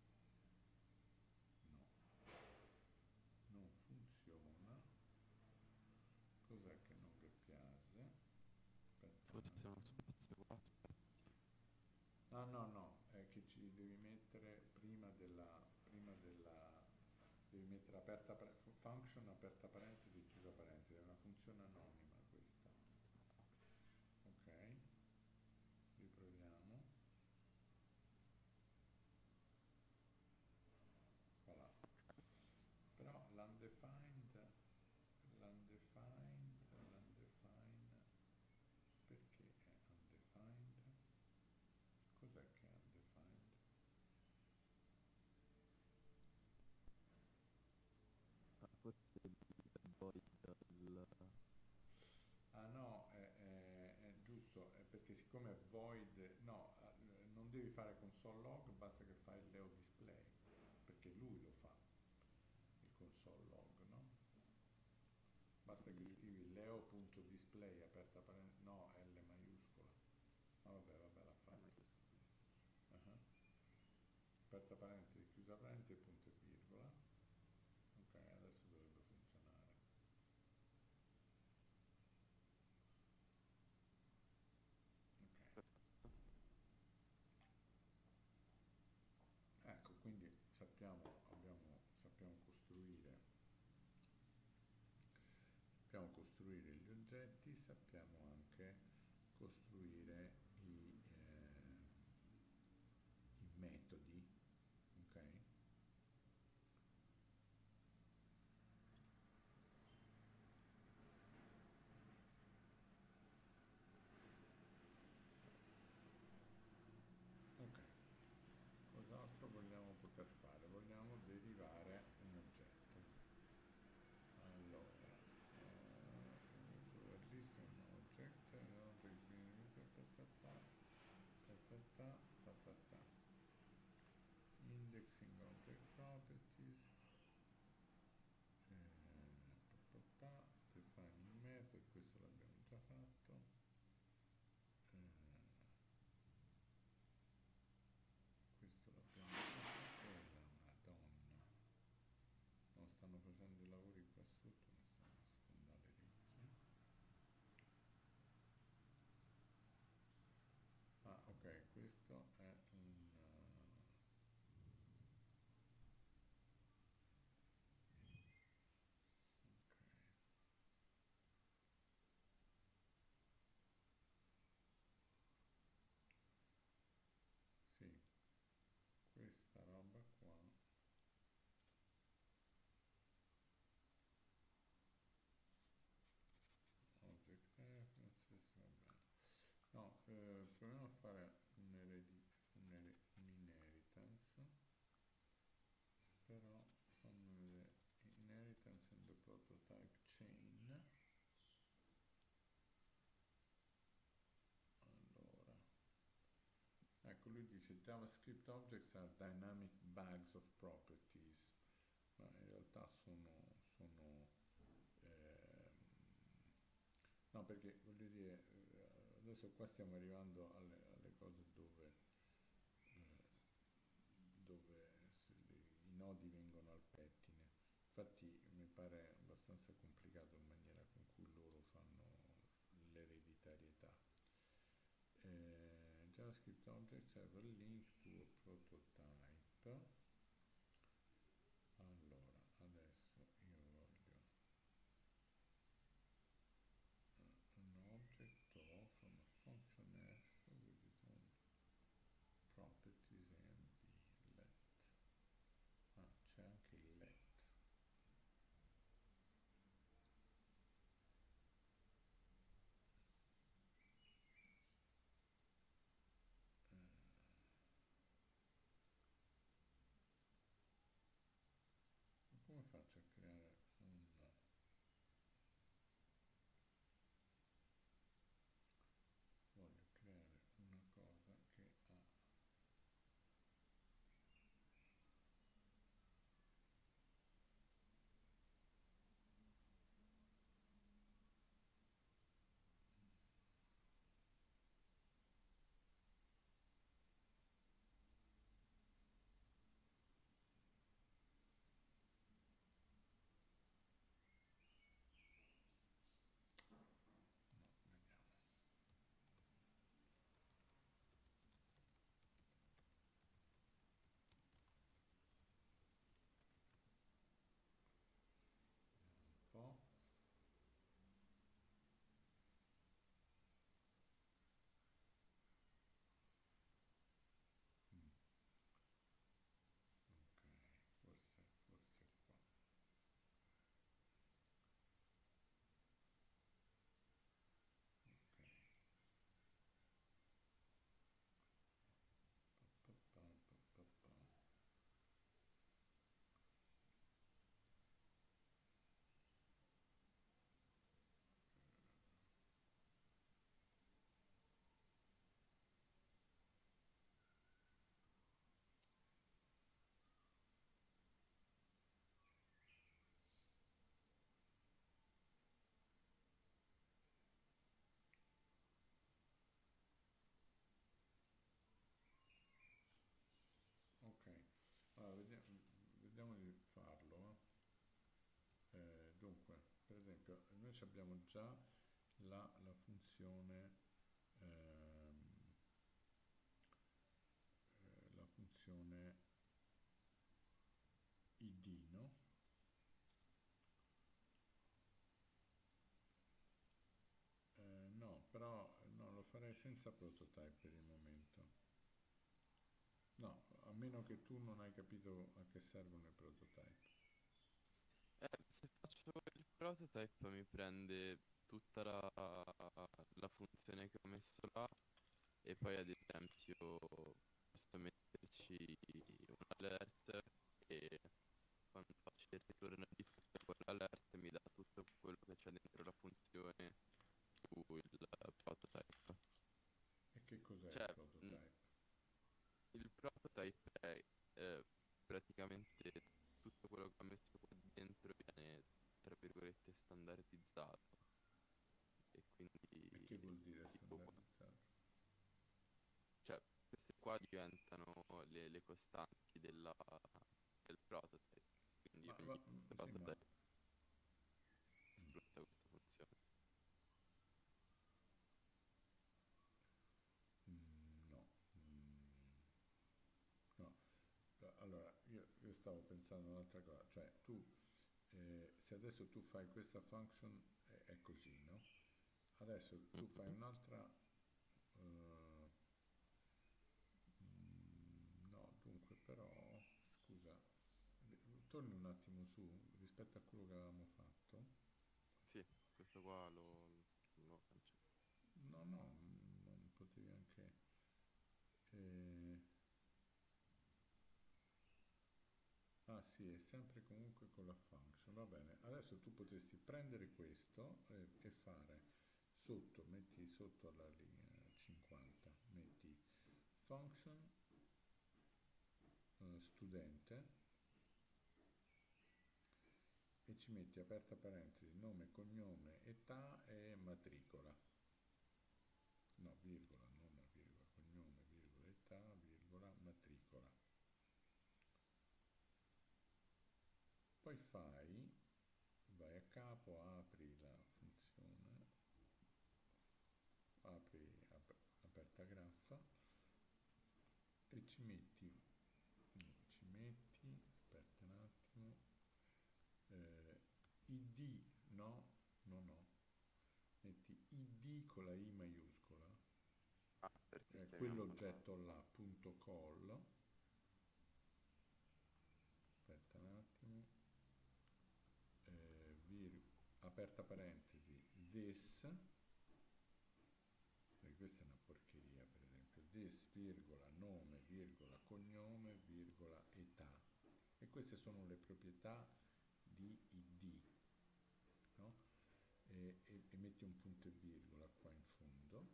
No, non funziona. Cos'è che non mi piace? Aspetta un forse uno attimo. spazio qua, aspetta. No, no, no, è che ci devi mettere prima della, prima della, devi mettere aperta, pare- fu- function, aperta parentesi, chiusa parentesi, è una funzione anonima questa, ok? Riproviamo, voilà. Però l'undefined, l'undefined, l'undefined, perché è undefined? Cos'è che è undefined? Ah, forse il void del... Ah no, è, è- è giusto, è perché siccome è void, no, eh, non devi fare console log, basta che fai il leo display, perché lui lo fa, il console log, no? Basta che Sì, scrivi leo.display, aperta parentesi, no, L maiuscola, ma vabbè, vabbè, l'ha è fatto. maiuscolo. Ah, aperta parentesi, chiusa parentesi, punto e virgola, ok, adesso dovrebbe funzionare. Ok. Perfetto. Ecco, quindi sappiamo, abbiamo, sappiamo costruire, sappiamo costruire gli oggetti, sappiamo anche costruire i, eh, i metodi, ok? Ok, cos'altro vogliamo poter fare? Vogliamo derivare un oggetto. Allora, eh, list un object, un object, ta ta ta ta, ta ta ta, ta ta ta. Indexing object properties, eh, pa, pa, pa, defining method, questo l'abbiamo già fatto. Eh, questo l'abbiamo già fatto. E la Madonna, non stanno facendo i lavori qua sotto, mi stanno a sfondare le ricchie. Ah, ok, questo è un... uh, ok, sì, questa roba qua, object references, va bene. No, eh, proviamo a fare un, eredi- un ere- un inheritance, però fammi vedere, inheritance and the prototype chain. Allora, ecco, lui dice JavaScript objects are dynamic bags of properties, ma in realtà sono, sono ehm, no, perché voglio dire, eh, adesso qua stiamo arrivando alle, alle cose dove, eh, dove se le- i nodi vengono al pettine. Infatti mi pare abbastanza complicato in maniera con cui loro fanno l'ereditarietà. Eh, JavaScript objects have a link to a prototype. Allora, adesso io voglio uh, an object of from a function f with its own properties and the let. Ah, c'è anche il let. Eh, dunque, per esempio, noi ci abbiamo già la, la funzione, ehm, eh, la funzione id, no? Eh, no, però no, lo farei senza prototype per il momento. No, a meno che tu non hai capito a che servono i prototype. Eh, se faccio il prototype mi prende tutta la, la funzione che ho messo là e poi ad esempio posso metterci un alert e quando faccio il ritorno di frutta quell'alert mi dà tutto quello che c'è dentro la funzione su il prototype. E che cos'è il Cioè, mh, prototype? il prototype è eh, praticamente tutto quello che ho messo qua dentro viene, tra virgolette, standardizzato. E E quindi, che vuol dire tipo, qua- standardizzato? cioè, queste qua diventano le, le costanti della, del prototype. Quindi Ma, ogni ma- mm, sì, ma prototype sfrutta questa funzione. mm, no. Mm, no. Allora, io, io stavo pensando a un'altra cosa, cioè tu, eh, se adesso tu fai questa function è, è così, no? Adesso tu fai Mhm. un'altra, eh, mm, no, dunque però, scusa, ri- torni un attimo su rispetto a quello che avevamo fatto. Sì, questo qua lo, lo cancello. No, no, non potevi anche... eh, ah sì, è sempre comunque con la function, va bene. Adesso tu potresti prendere questo e, e fare sotto, metti sotto alla linea cinquanta, metti function eh, studente e ci metti aperta parentesi nome, cognome, età e matricola. No, virgola, non la virgola, cognome, virgola, età, virgola, matricola. Poi fai, vai a capo, apri la funzione, apri ap- aperta graffa e ci metti, no, ci metti, aspetta un attimo, eh, id, no, no, no, metti id con la i maiuscola, Ah, perché eh, chiamiamola... quell'oggetto là, punto call, aspetta un attimo, eh, vir- aperta parentesi, this, perché questa è una porcheria, per esempio, this, virgola, nome, virgola, cognome, virgola, età. E queste sono le proprietà di id, no? E, e- e metti un punto e virgola qua in fondo,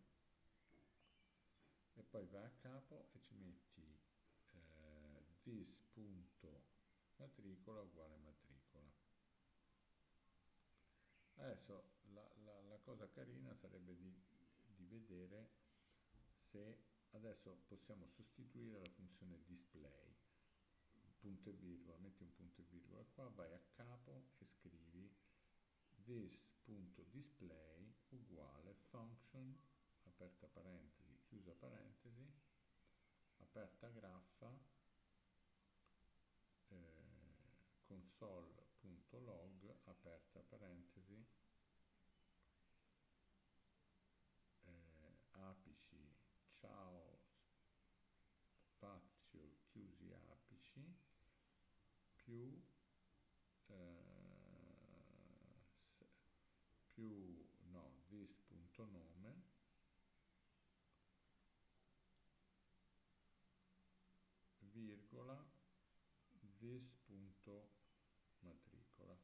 e poi vai a capo e ci metti eh, this punto matricola uguale matricola. Adesso la, la- la cosa carina sarebbe di, di vedere se adesso possiamo sostituire la funzione display, punto e virgola, metti un punto e virgola qua, vai a capo e scrivi this.display uguale function, aperta parentesi, chiusa parentesi, aperta graffa, eh, console.log, aperta parentesi, eh, apici, ciao, spazio, chiusi apici, più, eh, se- più, no, this.nome, virgola, this.matricola.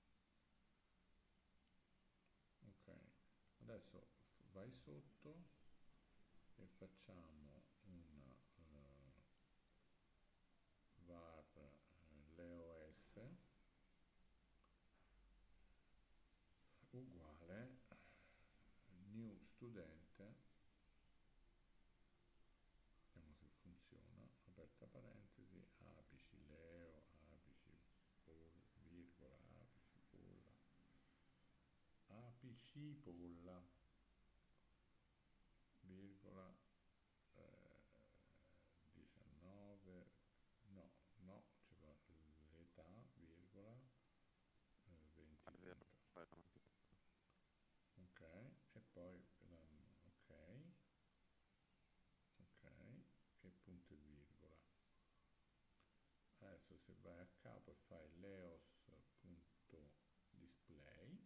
Ok, adesso f- vai sotto e facciamo una eh, var eh, leos uguale new studente, vediamo se funziona, aperta parentesi, apici leo, apici, pol, virgola, apici, polla. cipolla, virgola, eh, diciannove, no, no, ci va l'età, virgola, eh, Ah, è vero, venti punto, poi era anche- ok, e poi l'anno, ok, ok, e punto e virgola. Adesso se vai a capo e fai leos.display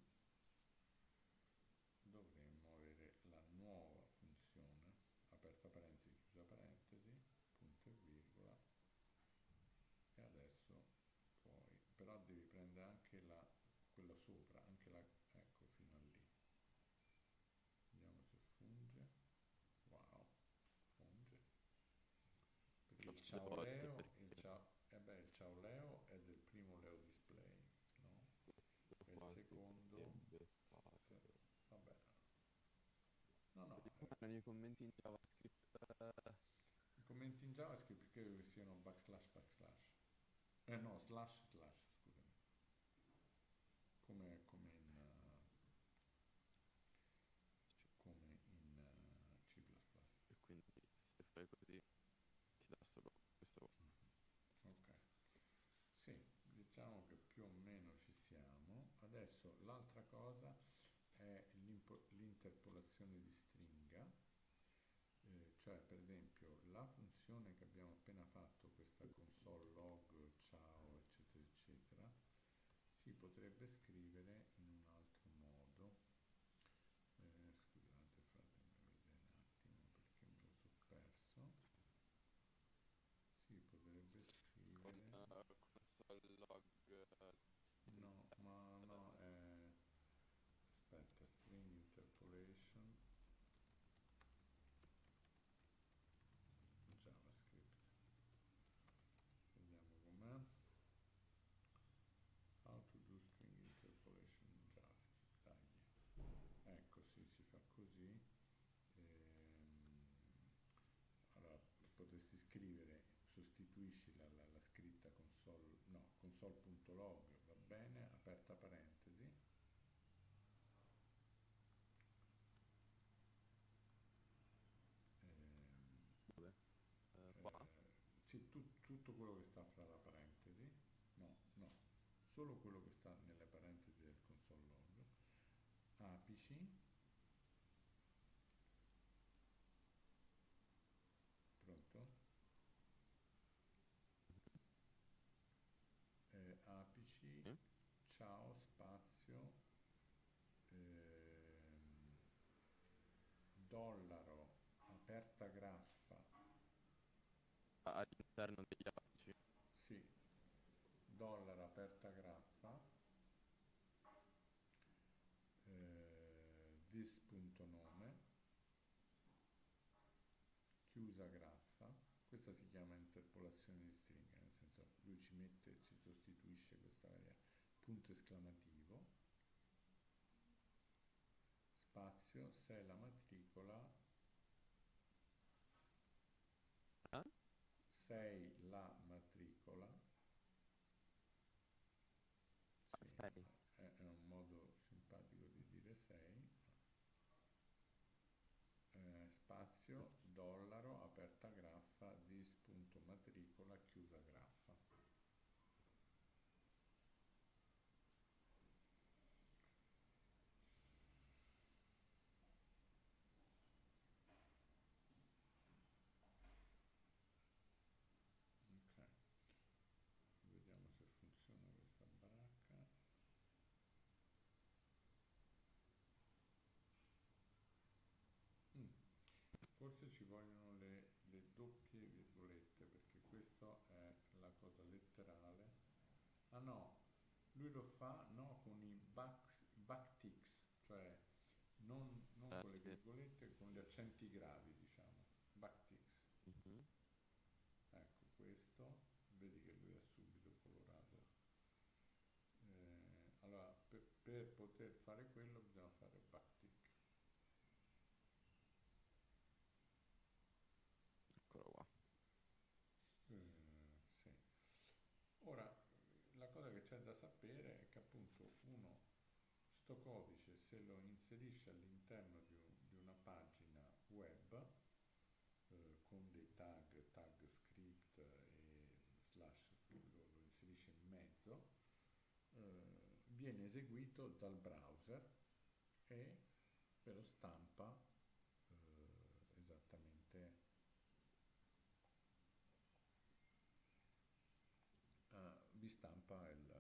dovremmo avere la nuova funzione, aperta parentesi, chiusa parentesi, punto e virgola, e adesso poi, però devi prendere anche la, quella sopra, anche la, ecco, fino a lì. Vediamo se funge. Wow, funge. Perché l'ho il fatto due ciao volte Leo, il perché ciao, eh beh, il ciao Leo è del primo Leo display, no? questo E il qua si secondo, potrebbe fare. eh, vabbè, no, no, Vedi eh, qua nei commenti in JavaScript. eh, i commenti in JavaScript credo che siano backslash backslash. Eh no, slash slash, scusami. Come, come in, eh, come in eh, C++. E quindi se fai così ti dà solo questo. Mhm. Ok. Sì, diciamo che più o meno ci siamo. Adesso l'altra cosa è l'impo- l'interpolazione di stringa, eh, cioè per esempio la funzione che abbiamo appena fatto, questa console log, ciao, eccetera, eccetera, si potrebbe scrivere in un altro modo. Eh, scusate, fatemi vedere un attimo perché me lo so perso. Si potrebbe Con scrivere. uh, console log eh, No, ma no, è... aspetta, string interpolation, JavaScript. Vediamo com'è. How to do string interpolation in JavaScript. Dai. Ecco, sì, si fa così. Ehm, allora, potresti scrivere, sostituisci la, la- la scritta console, no, console.log, va bene, aperta parentesi. Ehm, dove? Eh, qua? eh, sì, tu- tutto quello che sta fra la parentesi, no, no, solo quello che sta nelle parentesi del console log, apici, pronto? Eh, apici, Sì. ciao, spazio, ehm, dollaro, aperta graffa, Ah, all'interno degli apici. sì, dollaro, aperta graffa, eh, this.nome, chiusa graffa, questa si chiama interpolazione di stringa, nel senso lui ci mette, ci sostituisce questa variabile, punto esclamativo, spazio, se è la matricola, Eh? sei la matricola, Ah, sì, sei. è, è un modo simpatico di dire sei, eh, spazio, dollaro, aperta graffa, this.matricola, chiusa graffa. Ok, vediamo se funziona questa baracca. Mm. Forse ci vogliono le, le doppie virgolette perché questa è la cosa letterale. Ah no, lui lo fa no, con i back, backticks, cioè non, non Eh, con le sì. virgolette, con gli accenti gravi, diciamo. Backticks. Mhm. Ecco questo, vedi che lui è subito colorato. Eh, allora, per, per poter fare quello bisogna fare backtick. Eccolo qua. Eh, sì. Ora, la cosa che c'è da sapere è che appunto uno sto codice se lo inserisci all'interno di, un- di una pagina web eh, con dei tag, tag script e slash script, lo, lo inserisci in mezzo, eh, viene eseguito dal browser e ve lo stampa eh, esattamente, eh, vi stampa il,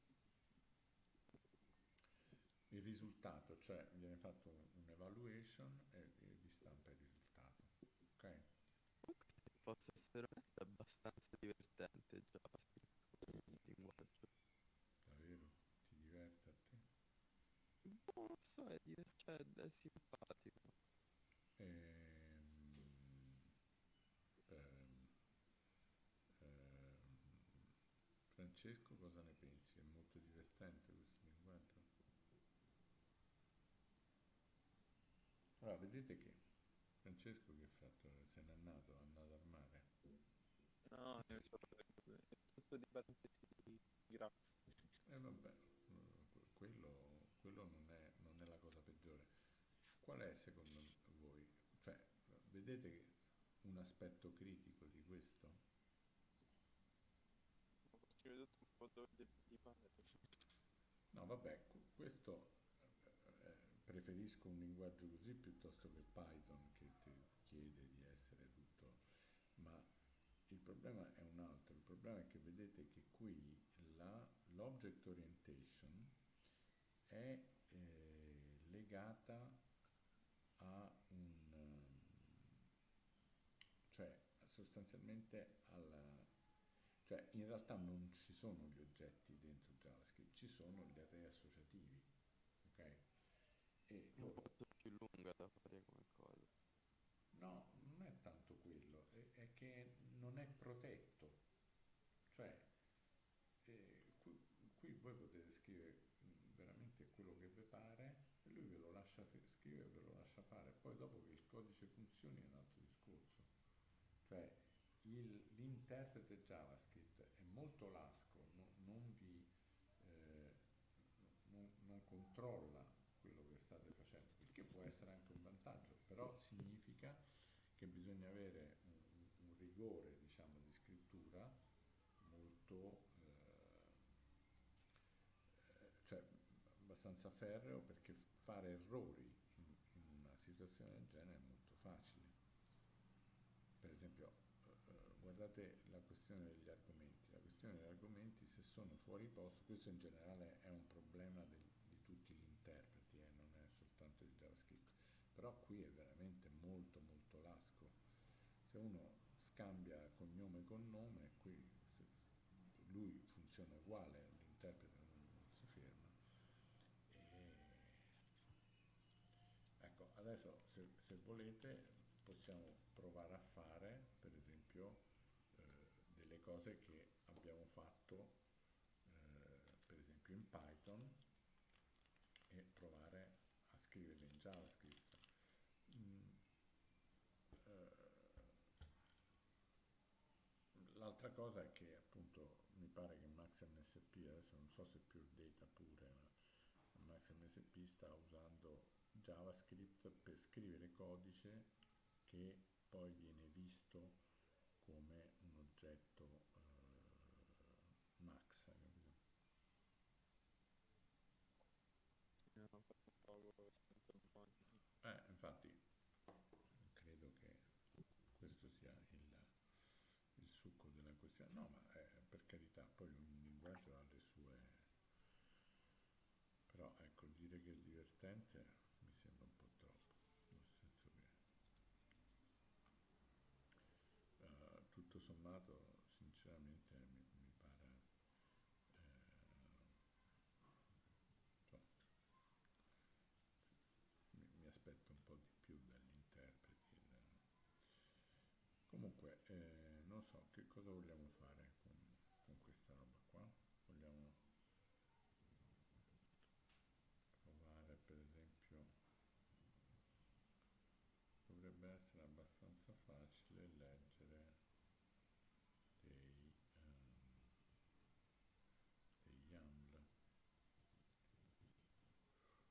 il risultato, cioè viene fatto un, un evaluation e, e vi stampa il risultato. Ok? Comunque, se posso essere onesto, è abbastanza divertente JavaScript come linguaggio. Davvero? Ti diverte a te? Boh, non so, è, diver- cioè, è simpatico. Ehm, ehm, ehm, Francesco, cosa ne pensi? È molto divertente questo linguaggio? Allora, vedete che Francesco che ha fatto? Se n'è andato, è andato al mare. No, io so, è tutto di parentesi grafiche. E vabbè, eh, quello, quello non è, non è la cosa peggiore. Qual è secondo voi? Cioè, vedete un aspetto critico di questo? Scrive tutto un po' dove ti pare. No, vabbè, cu- questo eh, eh, preferisco un linguaggio così piuttosto che Python che ti chiede di essere tutto, ma il problema è un altro, il problema è che vedete che qui la- l'object orientation è eh, legata a un, ehm, cioè sostanzialmente alla, cioè in realtà non ci sono gli oggetti dentro JavaScript, ci sono gli array associativi, ok? E È loro, molto più lunga da fare come cosa. no, non è tanto quello, è, è che non è protetto, cioè eh, qui, qui voi potete scrivere mh, veramente quello che vi pare e lui ve lo lascia fe- scrivere, ve lo lascia fare, poi dopo che il codice funzioni è un altro discorso. Cioè il- l'interprete JavaScript è molto lasco, no- non vi eh, non, non controlla quello che state facendo, il che può essere anche un vantaggio, però significa che bisogna avere un, un rigore, diciamo, di scrittura molto, eh, eh, cioè abbastanza ferreo perché fare errori in, in una situazione del genere è molto facile. Per esempio, eh, guardate la questione degli argomenti. La questione degli argomenti, se sono fuori posto, questo in generale è un problema del- di tutti gli interpreti, eh, non è soltanto di JavaScript, però qui è veramente molto molto lasco. Se uno scambia cognome con nome, qui se- lui funziona uguale, l'interprete non, non si ferma. E ecco, adesso se, se volete possiamo provare a fare, per esempio, eh, delle cose che abbiamo fatto, eh, per esempio in Python e provare a scriverle in JavaScript. Mm, eh, L'altra cosa è che appunto mi pare che MaxMSP, adesso non so se più data pure, ma MaxMSP sta usando JavaScript per scrivere codice che poi viene visto come un oggetto eh, Max, hai capito? Ne hanno fatto un po' senza buoni. Eh, infatti credo che questo sia il, il succo della questione. No, ma eh, per carità, poi ogni linguaggio ha le sue. Però ecco, dire che è divertente mi sembra un po' troppo, nel senso che eh, tutto sommato, sinceramente, mi, mi pare, eh, insomma, mi, mi aspetto un po' di più dagli interpreti. da- Comunque, eh, non so, che cosa vogliamo fare con, con questa roba qua? Vogliamo provare, per esempio, dovrebbe essere abbastanza facile leggere dei, ehm, dei YAML.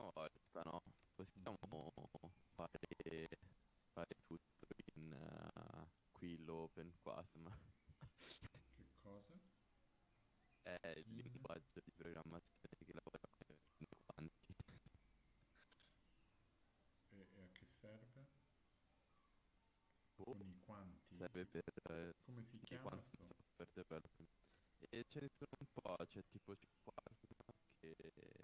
prossima volta, no? Possiamo fare, fare tutto in uh, Quill Open Quasm. Che cosa? È il In? linguaggio di programmazione che lavora con i quanti. E, e a che serve? Boh, Con i quanti? serve per eh, Come si sì, chiama quantum sto? software development. E ce ne sono un po', c'è tipo Quasm che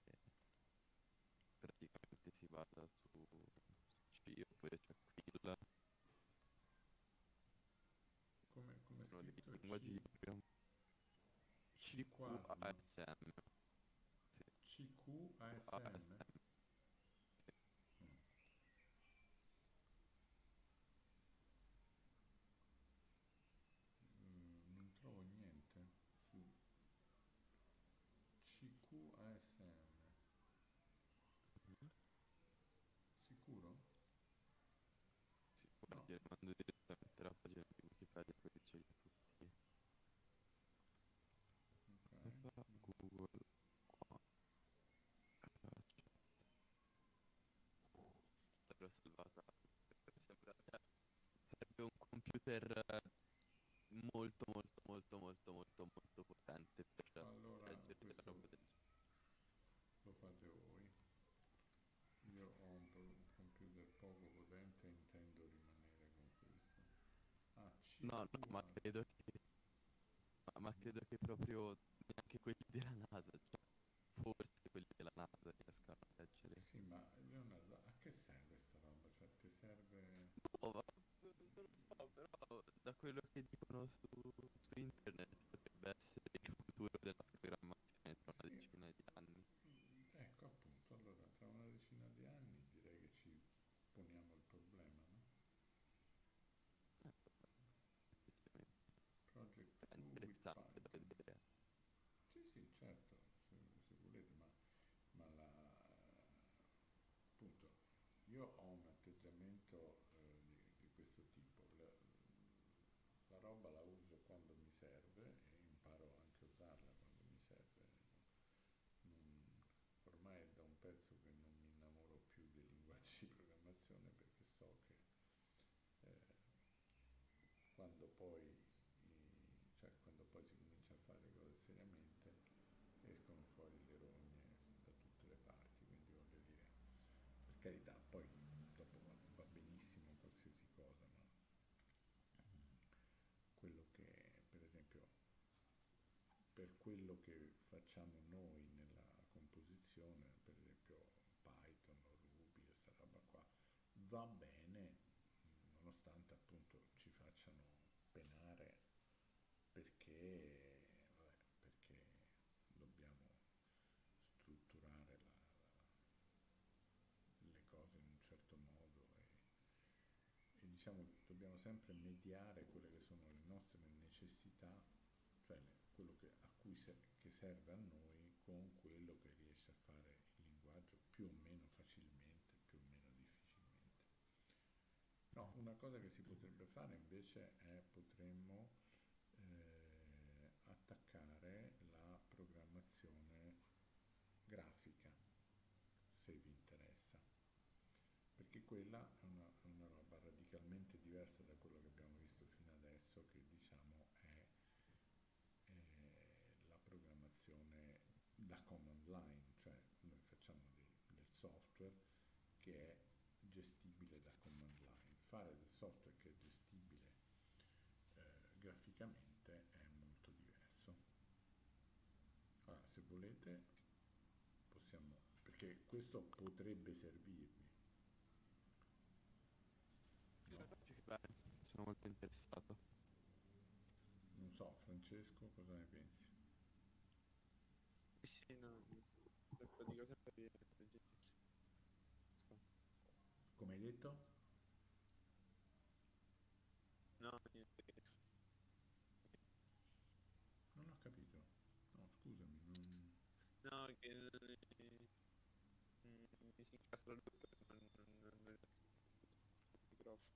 praticamente si basa su C, oppure c'è Quill, Come, come è sono dei scritto? linguaggi di C, programmazione. C-Quasm? C-Q-A-S-M. Sì, C-Q-A-S-M? Q-A-S-M. Sì. Mm. Mm, non trovo niente su C-Q-A-S-M. Mhm. Sicuro? Sì, No. guardi, le mando direttamente alla pagina di Wikipedia così ce li ha tutti. Ok. Cosa? No. Google qua. Caccia. L'ho salvata. Sembra, cioè, sarebbe un computer eh, molto molto molto molto molto molto potente per Allora, leggere la questo roba del genere. lo fate voi. Io ho un, pro- un computer poco potente e intendo rimanere con questo. Ah, No, no, ma C Q A. credo che, ma, ma Mhm. credo che proprio neanche quelli della NASA, cioè, forse quelli della NASA riescano a leggere. Sì, ma Leonardo, a che serve sta roba? Cioè, ti serve... Oh, ma non lo so, però da quello che dicono su, su internet potrebbe essere il futuro della programmazione tra una Sì, decina di anni. mm, ecco appunto, allora tra una decina di anni direi che ci poniamo il problema, no? Eh, potrebbe, effettivamente. Project È Q with interessante da Python. vedere. Sì, sì, certo, se, se volete, ma, ma la, appunto, io ho un atteggiamento eh, di, di questo tipo. La, la roba la uso quando mi serve e imparo anche a usarla quando mi serve. Non- ormai è da un pezzo che non mi innamoro più dei linguaggi di programmazione perché so che eh, quando poi, i- cioè, quando poi si comincia a fare le cose seriamente escono fuori le rogne da tutte le parti, quindi voglio dire, per carità, poi dopo va, va benissimo qualsiasi cosa, ma quello che, per esempio, per quello che facciamo noi nella composizione, per esempio Python o Ruby, questa roba qua, va bene, nonostante appunto ci facciano penare perché, vabbè, perché dobbiamo strutturare la- la- le cose in un certo modo e, e diciamo dobbiamo sempre mediare quelle che sono le nostre necessità, cioè le- quello che, a cui se- che serve a noi con quello che riesce a fare il linguaggio più o meno facilmente, più o meno difficilmente. No, una cosa che si potrebbe fare invece è potremmo eh, attaccare la programmazione grafica, se vi interessa, perché quella è una, è una roba radicalmente diversa da quello che abbiamo visto fino adesso, che diciamo è eh, la programmazione da command line, cioè noi facciamo dei- del software che è gestibile da command line. Fare del software che è gestibile eh, graficamente è molto diverso. Allora, se volete possiamo, perché questo potrebbe servirvi, no? Più che bene, sono molto interessato. Non so, Francesco, cosa ne pensi? Sì, sì, no, un sacco di cose per leggere. Come hai detto? No, niente. Non ho capito. No, scusami, non... No, che eh, mm, mi si incastra tutto e non, non, non, non il microfono.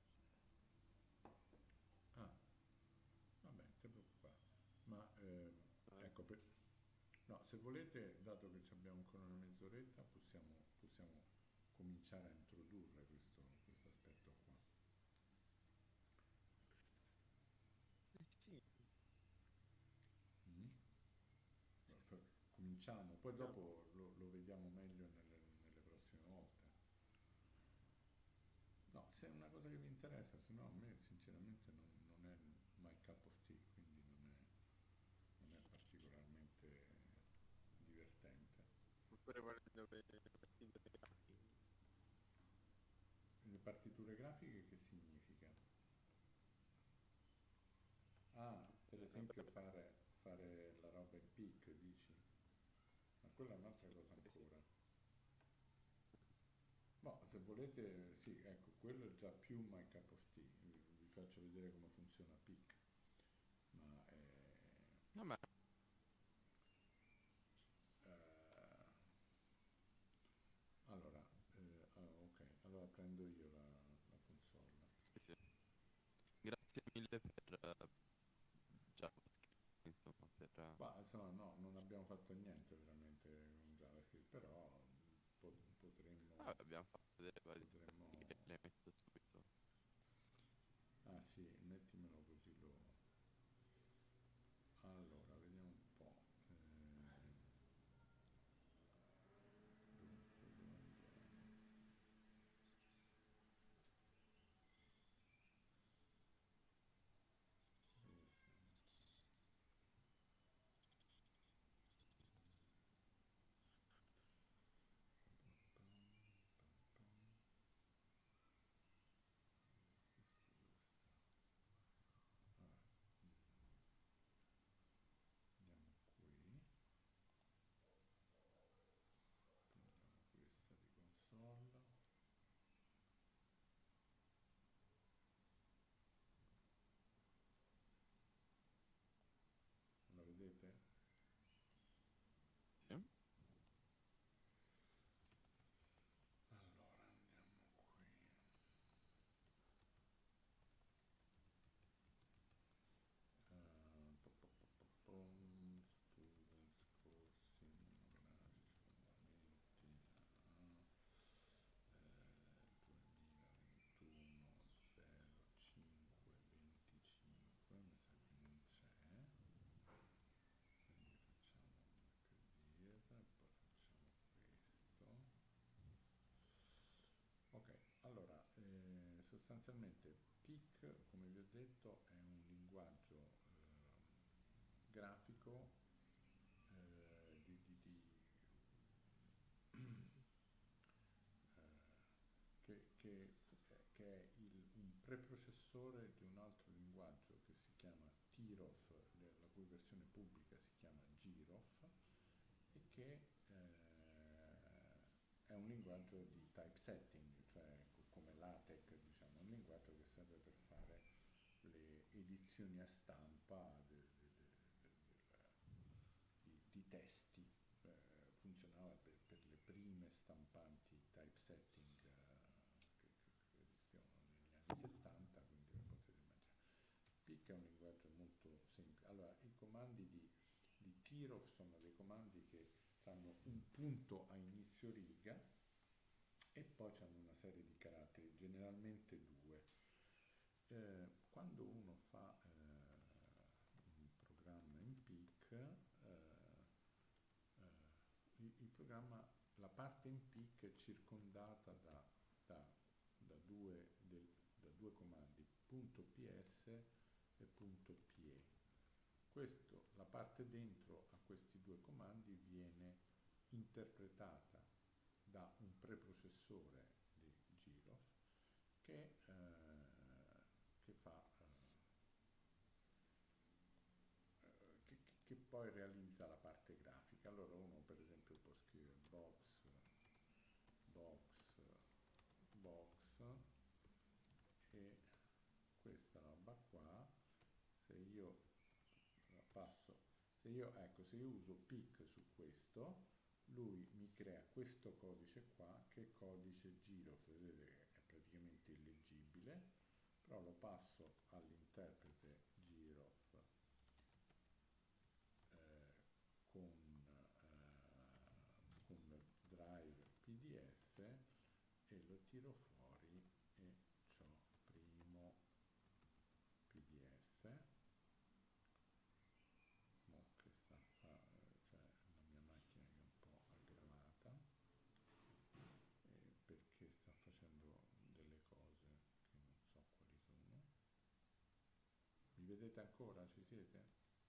Ah, vabbè, non ti preoccupare. Ma eh, Ah, ecco, per... no, se volete, dato che ci abbiamo ancora una mezz'oretta, possiamo, possiamo cominciare a introdurre questo, questo aspetto qua. Eh sì, Mm? F- Cominciamo, poi no, dopo lo, lo vediamo meglio nelle, nelle prossime volte. No, se è una cosa che vi interessa, se no a me sinceramente non, non è my cup of tea, quindi non è, non è particolarmente divertente. oppure volendo per partire grafiche. Le partiture grafiche che significa? Ah, per esempio Vabbè, fare, fare la roba in pic, dici? Ma quella è un'altra sì, cosa per ancora. esempio. No, se volete, sì, ecco, quello è già più my cup of tea. Vi, vi faccio vedere come funziona pic. Ma è, Vabbè, eh, allora, eh, ah, ok, allora prendo io la, la console. sì, sì. Grazie mille per eh, JavaScript, insomma, per... eh, Ma insomma, no, non abbiamo fatto niente veramente con JavaScript, però po- vabbè, potremmo, abbiamo fatto delle varie potremmo... che le metto subito. Ah sì, mettimelo così lo... Allora, vediamo un po'. Eh, dunque, dove andiamo? Recent. Pam, pam, pam, pam. Questo dove sta? Vabbè, andiamo qui. Prendiamo questa di console. La vedete? Sì? Allora, andiamo qui. Uh, po- po- po- po- pom, students coursing grafici fondamenti ah, eh, duemilaventuno zero cinque venticinque mi sa che non c'è, quindi facciamo clear e poi facciamo questo. Ok, allora eh, sostanzialmente pic, come vi ho detto, è un linguaggio ehm, grafico eh, di, di- di, eh, che, che- che è il- un preprocessore di un altro linguaggio che si chiama Tirof, le- la cui versione pubblica si chiama Girof, e che eh, è un linguaggio di typesetting, cioè co- come LaTeX, diciamo, è un linguaggio che serve per fare le edizioni a stampa de- de- de- de- del- di, di testi. Eh, funzionava per, per le prime stampanti typesetting eh, che, che- che esistevano negli anni settanta, quindi lo potete immaginare. Pic è un linguaggio molto semplice. Allora, i comandi di, di Tirov sono dei comandi che hanno un punto a inizio riga e poi hanno una serie di caratteri, generalmente due. Eh, quando uno fa eh, un programma in pic, eh, eh, il, il programma, la parte in pic è circondata da, da, da due, del, da due comandi, punto .ps e punto .py. Questo, la parte dentro a questi due comandi viene interpretata da un preprocessore di Girof che, eh, che fa eh, che, che poi realizza la parte grafica. Allora uno per esempio può scrivere box box box e questa roba qua, se io la passo, se io, ecco, se io uso pic su questo, lui mi crea questo codice qua che è codice Girof, vedete che è praticamente illeggibile, però lo passo all'interprete Girof eh, con, eh, con drive P D F e lo tiro fuori e c'ho primo P D F, mo che sta a fare, cioè la mia macchina che è un po' aggravata, eh, perché sta facendo delle cose che non so quali sono. Mi vedete ancora? Ci siete?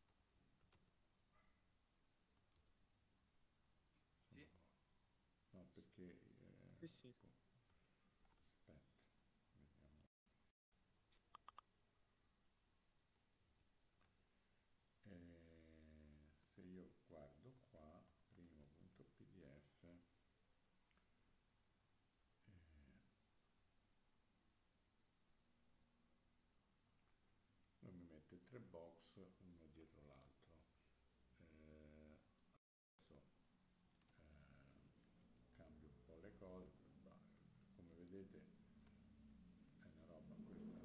Sì. Sono- No, perché... eh, Sì, sì. po- aspetta, vediamo. Eh, se io guardo qua, primo.pdf, eh, lui mi mette tre box uno dietro l'altro. Eh, adesso eh, cambio un po' le cose, ma come vedete è una roba questa,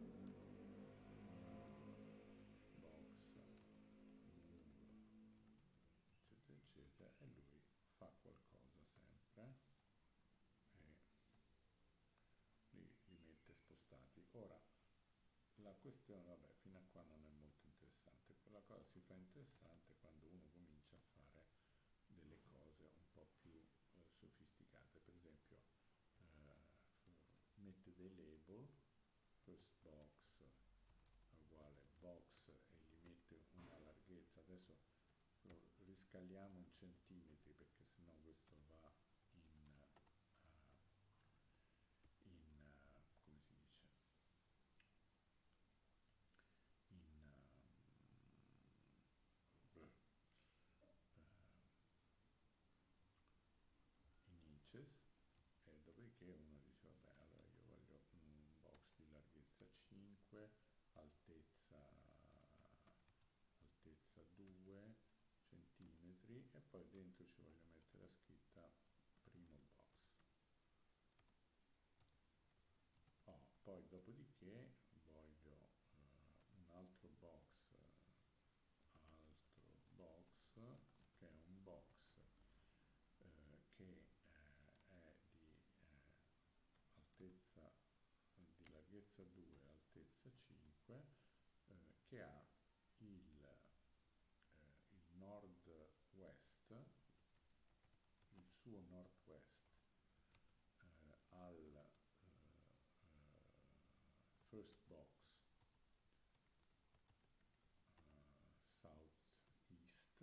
box, move, eccetera eccetera, e lui fa qualcosa sempre e li, li mette spostati. Ora la questione, vabbè, fino a qua non è molto interessante, la cosa si fa interessante quando uno comincia a fare delle cose un po' più eh, sofisticate, per esempio eh, mette dei label, first box uguale box, e gli mette una larghezza, adesso lo riscaliamo in centimetri perché sennò questo va in, uh, in uh, come si dice, in, uh, in inches, e dopodiché uno dice vabbè, allora io voglio un box di larghezza cinque, altezza, altezza due centimetri, e poi dentro ci voglio mettere la scritta primo box. Oh, poi dopodiché voglio uh, un altro box, altro box che è un box eh, che eh, è di eh, altezza, di larghezza due, altezza cinque, eh, che ha il, eh, il nord-west, il suo nord-west eh, al eh, eh, first box uh, south-east,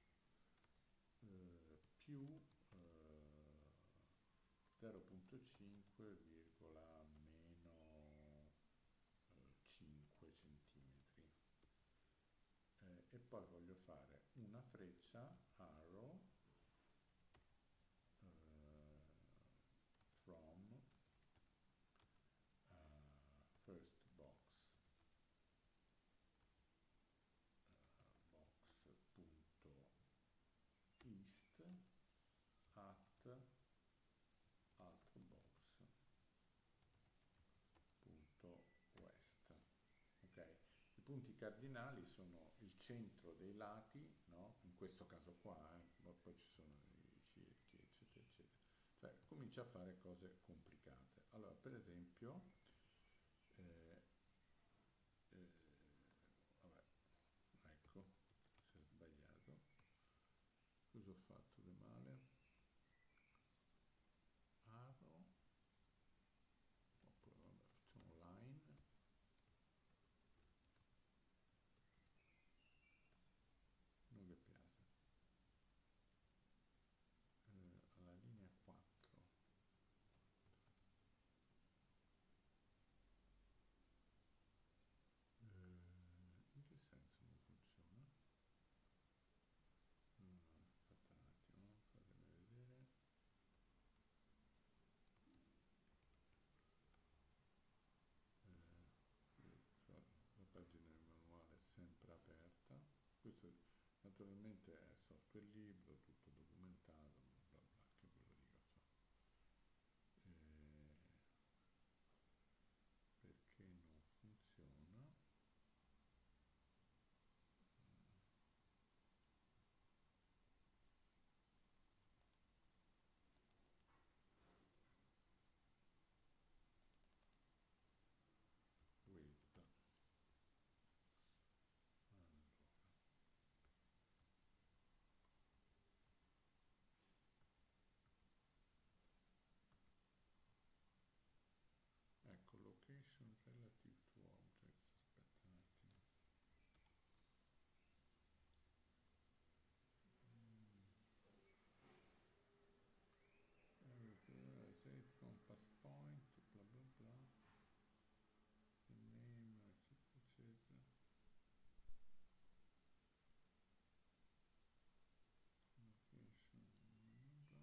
eh, più eh, zero virgola cinque virgola meno eh, cinque centimetri. Eh, e poi voglio fare una freccia, arrow, eh, from uh, first box, uh, box.east at altro box.west. Ok? I punti cardinali sono il centro dei lati, no? In questo caso qua, eh? Ma poi ci sono i cerchi, eccetera, eccetera. Cioè, comincia a fare cose complicate. Allora, per esempio, eh, eh, vabbè, ecco, si è sbagliato. Cosa ho fatto di male? Arrow, oppure vabbè, facciamo line. Non mi piace. Eh, alla linea quattro. Eh, in che senso non funziona? Mm, aspetta un attimo, fatemi vedere. Eh, la pagina del manuale è sempre aperta. Questo naturalmente è software libero, tutto documentato, bla bla, che ve lo dico fa. Eh, perché non funziona? point, bla bla bla, the name, eccetera, eccetera. Location, bla bla bla.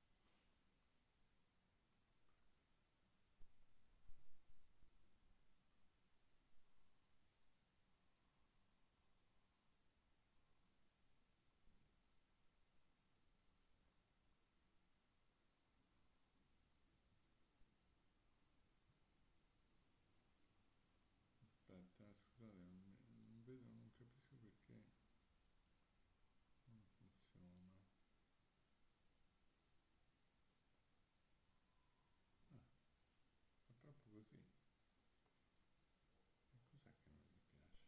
Aspetta, scusate, non, non vedo, non capisco perché non funziona. Ah, fa troppo così. E cos'è che non mi piace?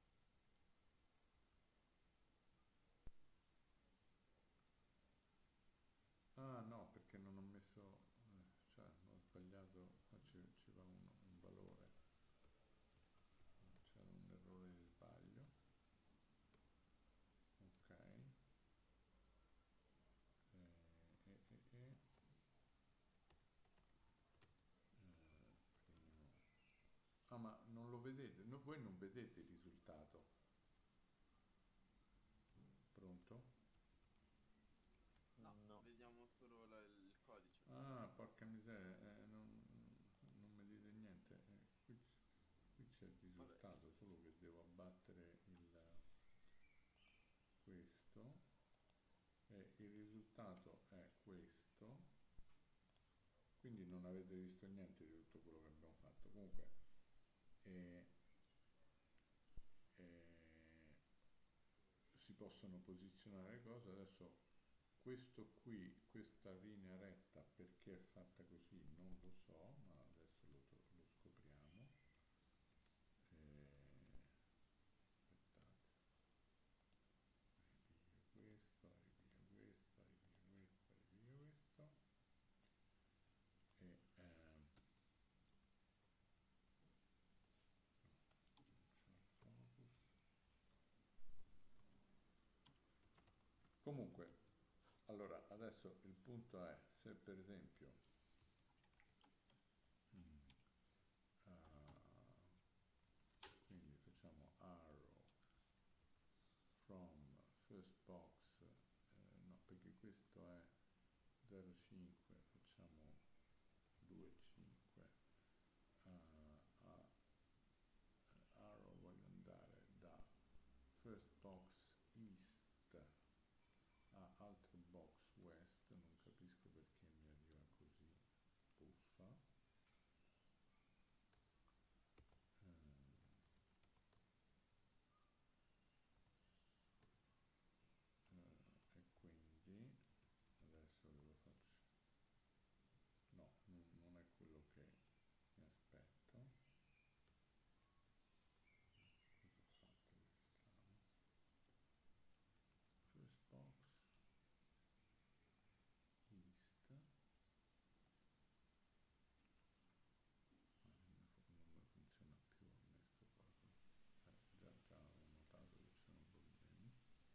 Ah no, perché non ho messo, eh, cioè ho sbagliato, qua ci, ci va un, un valore, c'era un errore di sbaglio, ok, e, e, e, e, eh, primo. Ah ma non lo vedete, no, voi non vedete il risultato, pronto? No, No. vediamo solo la- il codice. Ah, porca miseria, eh, non, non mi dite niente, eh, qui, c- qui c'è il Vabbè, risultato, solo che devo abbattere il, questo, e il risultato è questo, quindi non avete visto niente di tutto quello che abbiamo fatto. Comunque, eh, eh, si possono posizionare le cose, adesso questo qui, questa linea retta perché è fatta così non lo so, ma adesso lo, lo scopriamo. Eh, aspettate, ripiglio questo, ripiglio questo, ripiglio questo, ripiglio questo e ehm, c'ho il focus. Comunque, allora adesso il punto è se per esempio mm, ah, quindi facciamo arrow from first box, eh, no perché questo è zero virgola cinque, facciamo due virgola cinque, uh, uh, arrow voglio andare da first box east a altro box west, non capisco perché mi arriva così puffa. Eh, eh, e quindi adesso lo faccio, no, non, non è quello che mi aspetto. Cosa ho fatto di strano? First box east, ah, non, mi fu- non mi funziona più a me sto coso, cioè già, già ho notato che c'erano problemi.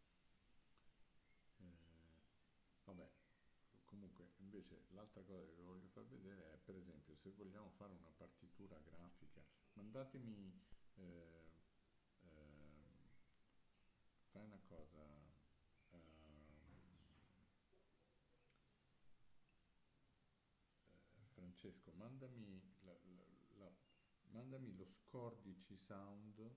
Eh, vabbè, comunque invece l'altra cosa che vi voglio far vedere è per esempio se vogliamo fare una partitura grafica, mandatemi, eh, eh, fai una cosa, ehm, eh, Francesco, mandami, la, la, la, mandami lo scordici sound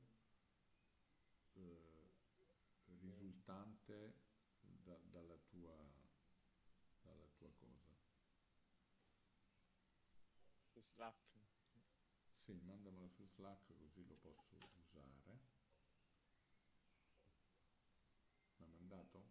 eh, risultante da, dalla tua, dalla tua cosa. Su Slack. Sì, mandamelo su Slack così lo posso usare. L'ha mandato?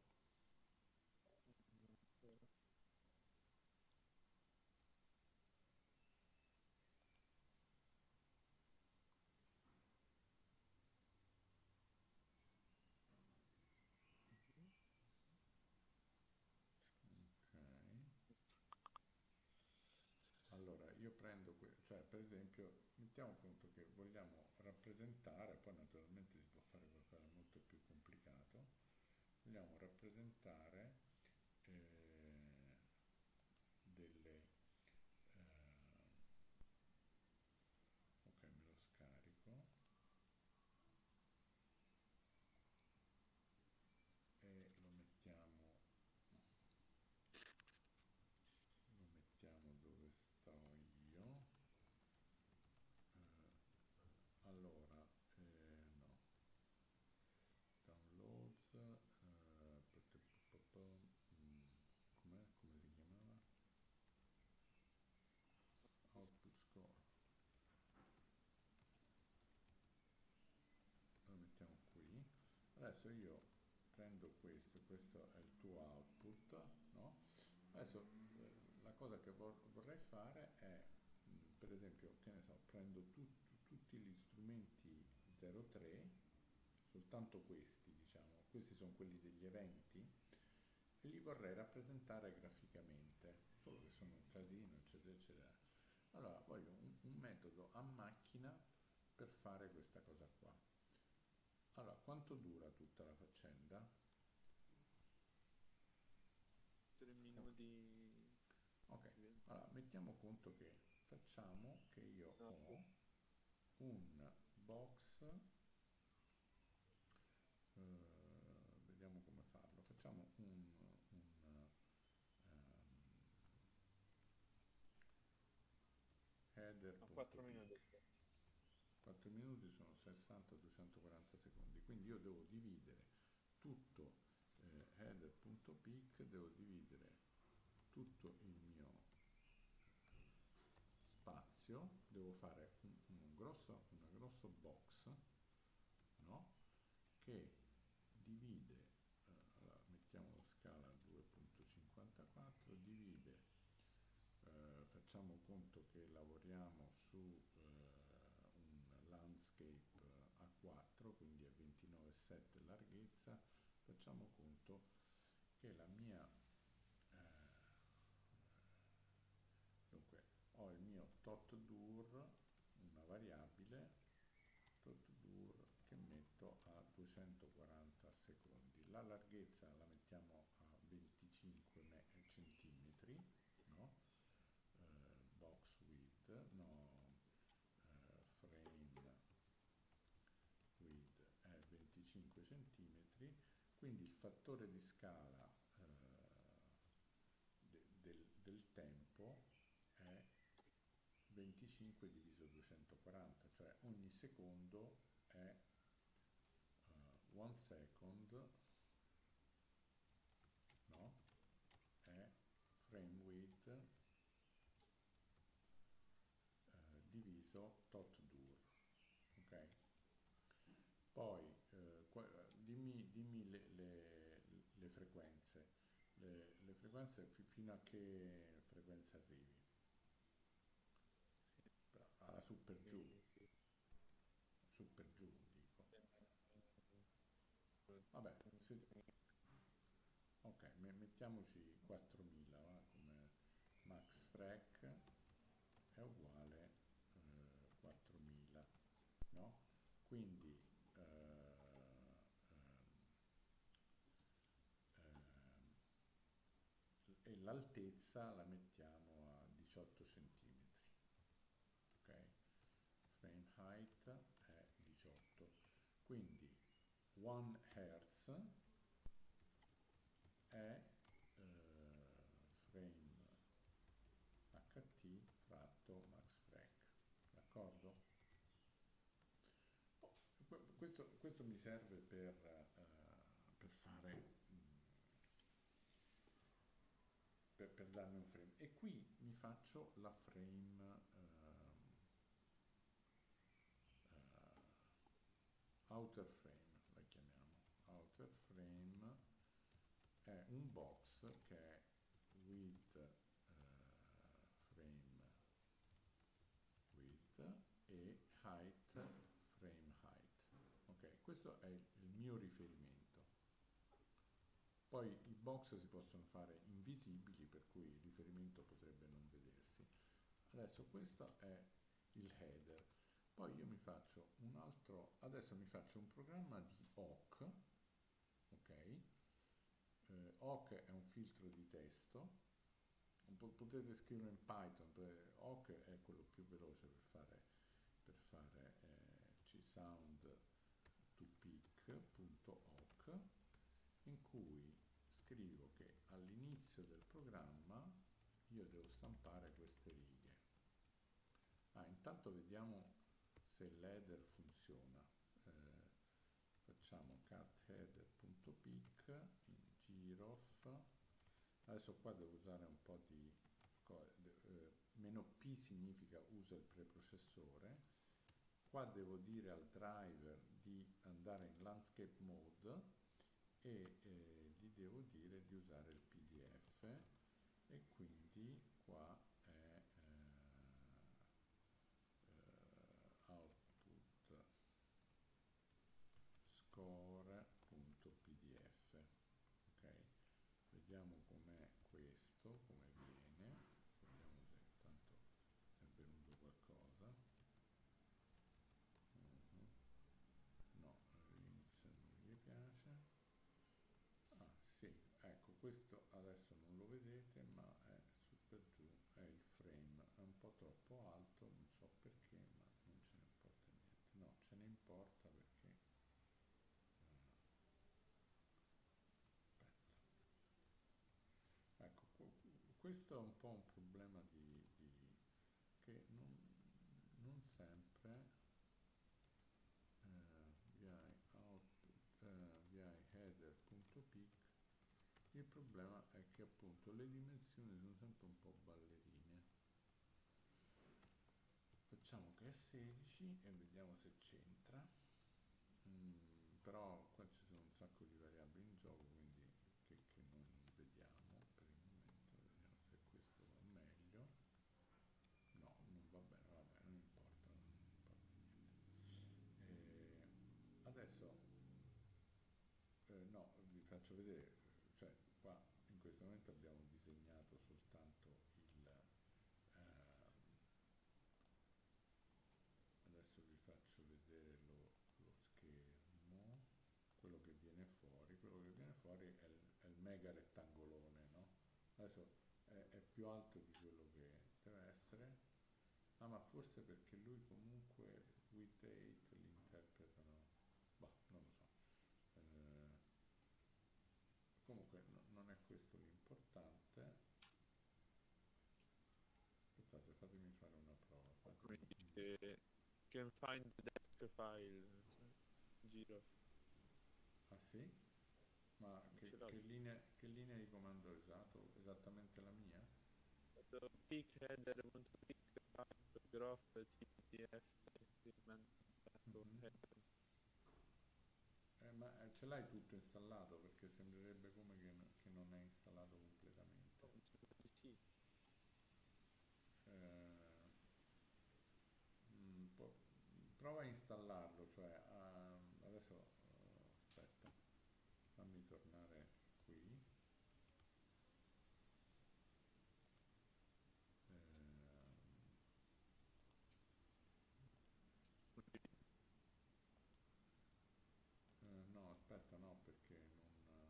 Ok. Allora, io prendo, que- cioè per esempio, mettiamo appunto che vogliamo rappresentare, poi naturalmente si può fare qualcosa di molto più complicato, vogliamo rappresentare eh, delle, ehm, adesso io prendo questo, questo è il tuo output, no? Adesso eh, la cosa che vor- vorrei fare è, mh, per esempio, che ne so, prendo tut- tutti gli strumenti zero tre, soltanto questi, diciamo, questi sono quelli degli eventi, e li vorrei rappresentare graficamente, solo che sono un casino, eccetera, eccetera. Allora voglio un, un metodo a macchina per fare questa cosa qua. Allora, quanto dura tutta la faccenda? tre Oh, minuti ok, venti. allora mettiamo conto che facciamo che io No, ho un box, eh, vediamo come farlo, facciamo un, un ehm, a quattro header.pic. minuti. quattro minuti sono sessanta duecentoquaranta secondi, quindi io devo dividere tutto eh, header.pic, devo dividere tutto il mio spazio, devo fare un, un grosso, una grosso box, no? Che divide, eh, allora, mettiamo la scala a due virgola cinquantaquattro, divide, eh, facciamo conto che lavoriamo su eh, un landscape A quattro, quindi è ventinove virgola sette larghezza, facciamo conto che la mia eh, dunque ho il mio totdur, una variabile totdur che metto a duecentoquaranta secondi, la larghezza la mettiamo a venticinque centimetri, no? Eh, box width, no, eh, frame width è venticinque centimetri, quindi il fattore di scala eh, de- del, del tempo è venticinque diviso duecentoquaranta, cioè ogni secondo è uh, one second, no? È frame width eh, diviso tot dur, ok? Poi eh, qua- dimmi, dimmi le, le- le frequenze, le, le frequenze fi- fino a che frequenza arrivi? Alla su per giù, Quindi, su per giù dico. eh, Vabbè, se, ok, me- mettiamoci quattromila va, come max frec è uguale eh, quattromila, no? Quindi eh, ehm, ehm, e l'altezza la mettiamo a diciotto centimetri, ok? Frame height è diciotto, quindi one hertz è eh, frame ht fratto max frec, d'accordo? Oh, questo, questo mi serve per, eh, per fare mm, per, per darmi un frame, e qui mi faccio la frame ehm, eh, outer frame, la chiamiamo outer frame, è un box che è width eh, frame width e height frame height, ok? Questo è il, il mio riferimento. Poi i box si possono fare invisibili, per cui il riferimento potrebbe non vedersi. Adesso questo è il header. Poi io mi faccio un altro, adesso mi faccio un programma di awk, ok? Eh, awk è un filtro di testo, potete scriverlo in Python, awk è quello più veloce per fare, per fare eh, csound to pic.awk, in cui scrivo che all'inizio del programma io devo stampare queste righe. Ah, intanto vediamo se l'header funziona. Eh, facciamo cat header.pic in girof. Adesso qua devo usare un po' di eh, meno p significa usa il preprocessore. Qua devo dire al driver di andare in landscape mode, e eh, gli devo dire di usare il P D F e quindi qua è eh, output score.pdf. Ok, vediamo com'è questo, come viene, vediamo se intanto è venuto qualcosa. Mhm. No, l'inizio non gli piace. Ah sì, ecco, questo adesso non lo vedete, ma è su per giù, è il frame, è un po' troppo alto, non so perché, ma non ce ne importa niente. No, ce ne importa perché... eh, aspetta. Ecco, questo è un po' un problema di, di che non, non sempre eh, vi hai output, eh, vi hai header.pic. Il problema è che appunto le dimensioni sono sempre un po' ballerine. Facciamo che è sedici e vediamo se c'entra. Mm, però qua ci sono un sacco di variabili in gioco, quindi che, che non vediamo per il momento. Vediamo se questo va meglio. No, non va bene, vabbè, non importa, non importa niente. E adesso eh, no, vi faccio vedere, cioè qua in questo momento abbiamo disegnato soltanto il ehm, adesso vi faccio vedere lo, lo schermo, quello che viene fuori, quello che viene fuori è il, è il mega rettangolone, no? Adesso è, è più alto di quello che deve essere, ah ma forse perché lui comunque with date l'interpretano, boh, non lo so. Eh, comunque no, non è questo l'importante. Aspettate, fatemi fare una prova, Come fatemi... dice, can find the desk file, giro, Ah sì? Ma non ce che, l'ho. che linea, che linea di comando ho usato? Esattamente la mia? Pick header.pick file graph tpdf Mhm. header. Eh, ma eh, ce l'hai tutto installato? Perché sembrerebbe come che, no- che non è installato completamente. Oh, mi sembra di sì. Eh, mm, po- prova a installarlo, cioè ah, adesso eh, aspetta, fammi tornare qui. Ehm, eh, no, aspetta, no, perché non...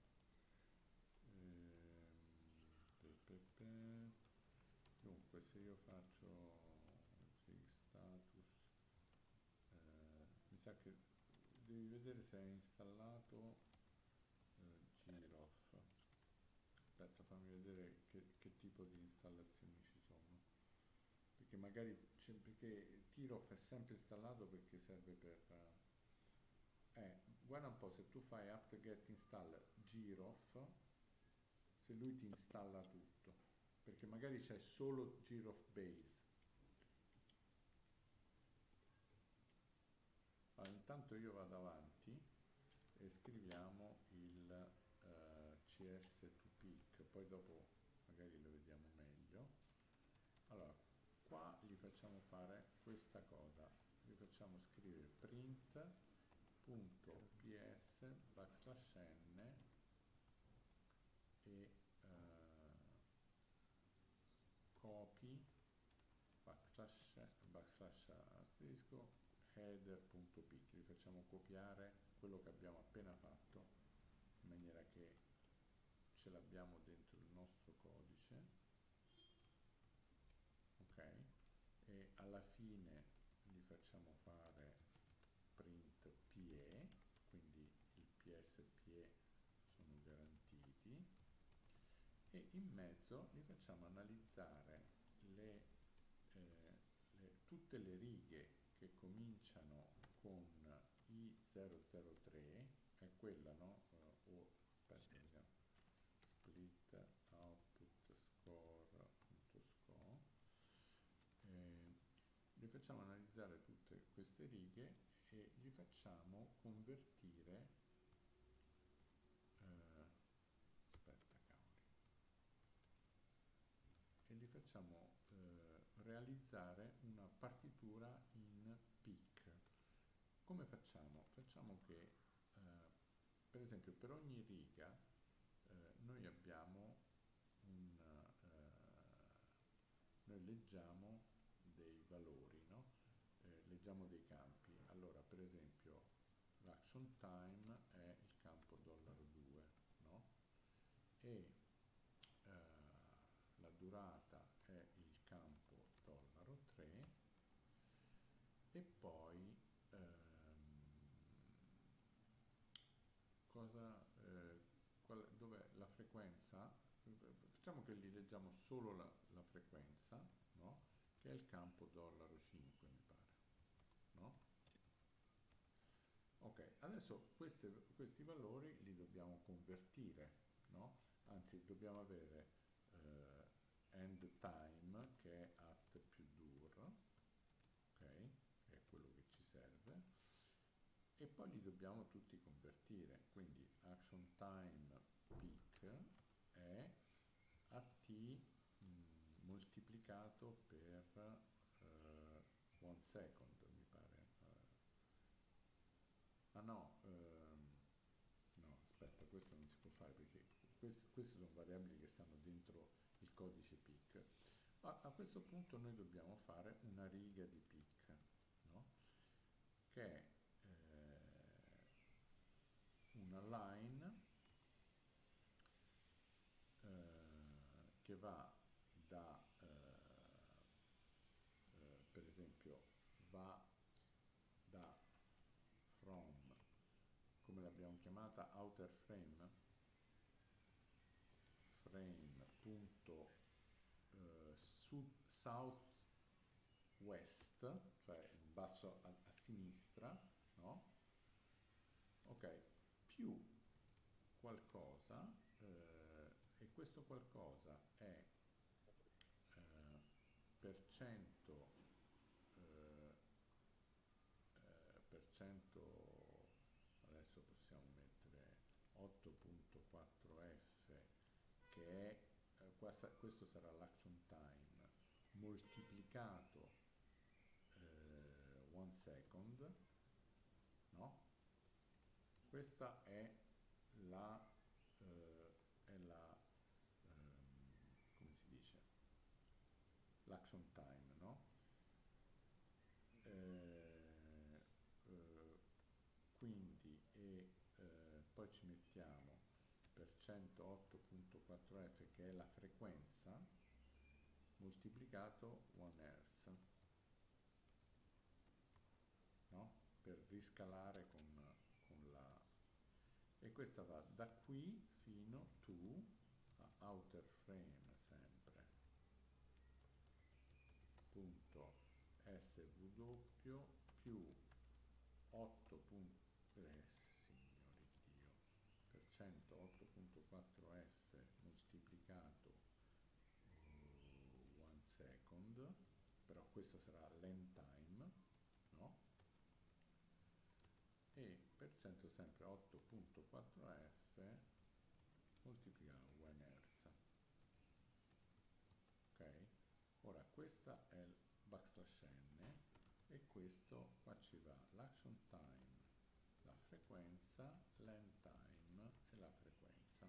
ehm, pe- pe- pe- dunque, se io faccio gstatus, eh, mi sa che devi vedere se è installato eh, Giroff. Aspetta, fammi vedere che, che tipo di installazioni ci sono. Perché magari c'è, perché Tiroff è sempre installato perché serve per... Eh, guarda un po', se tu fai apt-get install Giroff, se lui ti installa tutto, perché magari c'è solo Giroff Base. Allora, intanto io vado avanti e scriviamo il eh, C S to pick, poi dopo magari lo vediamo meglio. Allora, qua gli facciamo fare questa cosa, gli facciamo scrivere print.ps backslash n e eh, copy backslash, backslash asterisco header.pic, gli facciamo copiare quello che abbiamo appena fatto in maniera che ce l'abbiamo dentro il nostro codice, ok? E alla fine gli facciamo fare print pe, quindi il ps pe sono garantiti, e in mezzo gli facciamo analizzare le, eh, le, tutte le righe che cominciano con i zero zero tre, è quella, no? Uh, o, aspetta, Sì. vediamo, split output score.sco, eh, gli facciamo analizzare tutte queste righe e gli facciamo convertire facciamo eh, realizzare una partitura in pic. Come facciamo? Facciamo che eh, per esempio per ogni riga eh, noi abbiamo un eh, noi leggiamo dei valori, no? Eh, leggiamo dei campi. Allora, per esempio, l'action time è il campo dollaro due, no? E eh, la durata è il campo dollaro tre, e poi ehm, cosa, eh, qual, dov'è la frequenza? Facciamo che li leggiamo solo la, la frequenza, no? Che è il campo dollaro cinque, mi pare, no? Ok, adesso queste, questi valori li dobbiamo convertire, no? Anzi, dobbiamo avere eh, end time, che è at più dur, ok? Che è quello che ci serve, e poi li dobbiamo tutti convertire, quindi action time peak è at mh, moltiplicato per uh, one second, mi pare. Uh, ah no, ehm, no, aspetta, questo non si può fare perché quest queste sono variabili che stanno dentro il codice peak. Ma a questo punto noi dobbiamo fare una riga di peak, no? Che è eh, una line eh, che va da, eh, eh, per esempio, va da from, come l'abbiamo chiamata, outer frame, frame punto eh, sud, south west, cioè in basso a, a sinistra, no? Ok, più qualcosa, eh, e questo qualcosa è eh, per cento, eh, eh, per cento, adesso possiamo mettere otto punto quattro F, che è, eh, questa, questo sarà l'action time, moltiplicato eh, one second, no? Questa è la, eh, è la ehm, come si dice? L'action time, no? Eh, eh, quindi, e eh, poi ci mettiamo per centootto punto quattro F, che è la frequenza, moltiplicato one hertz, no? Per riscalare con, con la... E questa va da qui fino to, a outer frame sempre, punto sw più otto. Eh, signori Dio, per centootto punto quattro F moltiplicato uh, one second, però questo sarà length time, no? E per cento sempre otto punto quattro F moltiplicato one hertz. Ok? Ora questa è il backslash n, e questo qua ci va l'action time, la frequenza, l'end time e la frequenza.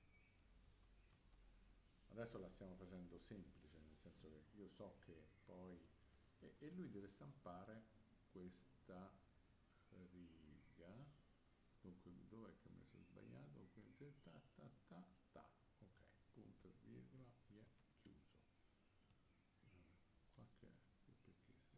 Adesso la stiamo facendo semplice, nel senso che io so che poi... E, e lui deve stampare questa riga. Dunque, dov'è che mi sono sbagliato? Ta, ta, ta, ta. Ok, punto e virgola, via, chiuso. Qua che è? Perché se...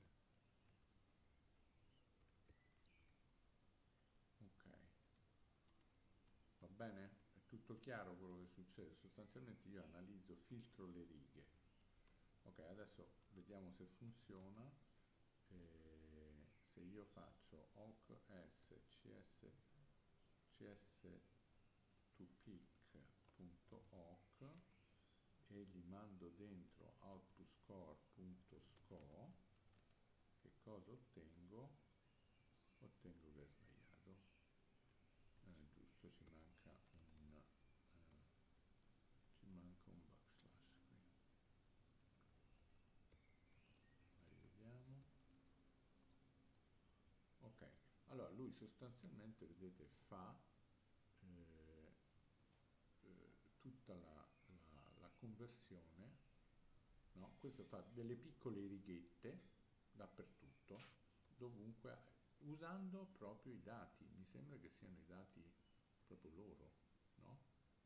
Ok. Va bene? È tutto chiaro quello che succede? Sostanzialmente io analizzo, filtro le righe. Ok, adesso vediamo se funziona. E se io faccio awk s cs cs to pick.awk e gli mando dentro outputscore.sco, che cosa ottengo? Ottengo che è sbagliato. Eh, giusto, ci manca un eh, ci manca un backslash qui. Allora lui sostanzialmente, vedete, fa eh, eh, tutta la, la- la conversione, no? Questo fa delle piccole righette dappertutto, dovunque, usando proprio i dati. Mi sembra che siano i dati proprio loro, no?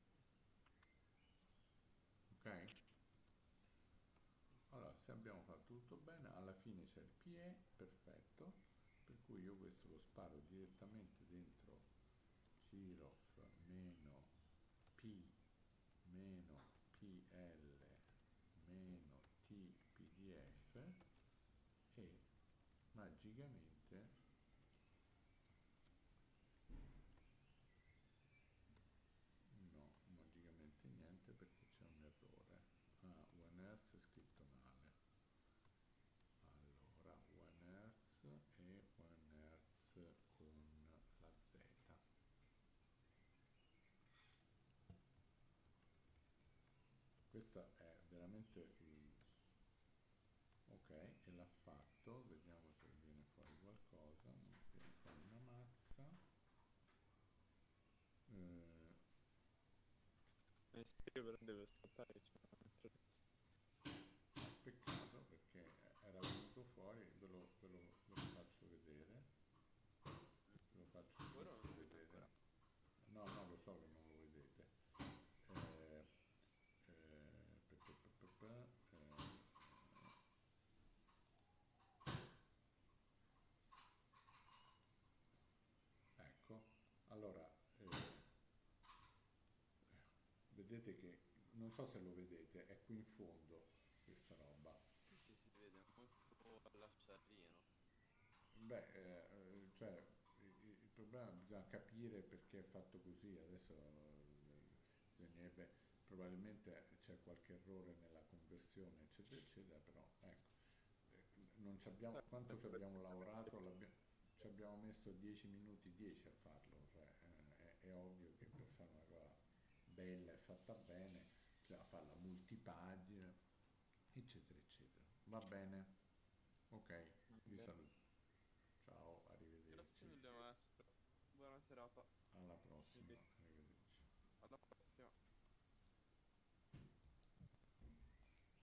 Ok? Allora, se abbiamo fatto tutto bene, alla fine c'è il P E, perfetto, per cui io questo lo sparo direttamente dentro girof meno P meno P L meno T P D F e magicamente no, magicamente niente perché c'è un errore. Ah, one hertz è scritto male. Allora, one hertz e one hertz con la Z. Questo è veramente il... ok, e l'ha fatto, vediamo se viene fuori qualcosa, non viene fuori una mazza. Eh, Eh sì, però deve scattare, c'è un altro pezzo. peccato perché era venuto fuori, ve lo, ve lo- ve lo faccio vedere, ve lo faccio Ora non giusto lo vedo vedere. ancora. No, no, lo so che non lo vedete. Eh, eh, pe- pe- pe- pe- pe- eh, ecco, allora, eh, vedete che, non so se lo vedete, è qui in fondo questa roba. Sì, sì, si vede molto all'acciarino. Beh, eh, eh, cioè, il, il problema bisogna capire perché è fatto così, adesso eh, bisognerebbe, probabilmente c'è qualche errore nella conversione, eccetera, eccetera, però ecco, eh, non ci abbiamo, quanto ci abbiamo lavorato? L'abbia- ci abbiamo messo dieci minuti, dieci a farlo, cioè eh, è, è ovvio che per fare una cosa bella e fatta bene bisogna farla multipagina, eccetera, eccetera. Va bene? Ok, vi Beh, saluto. Ciao, Grazie arrivederci, mille maestro. Buona serata. alla prossima.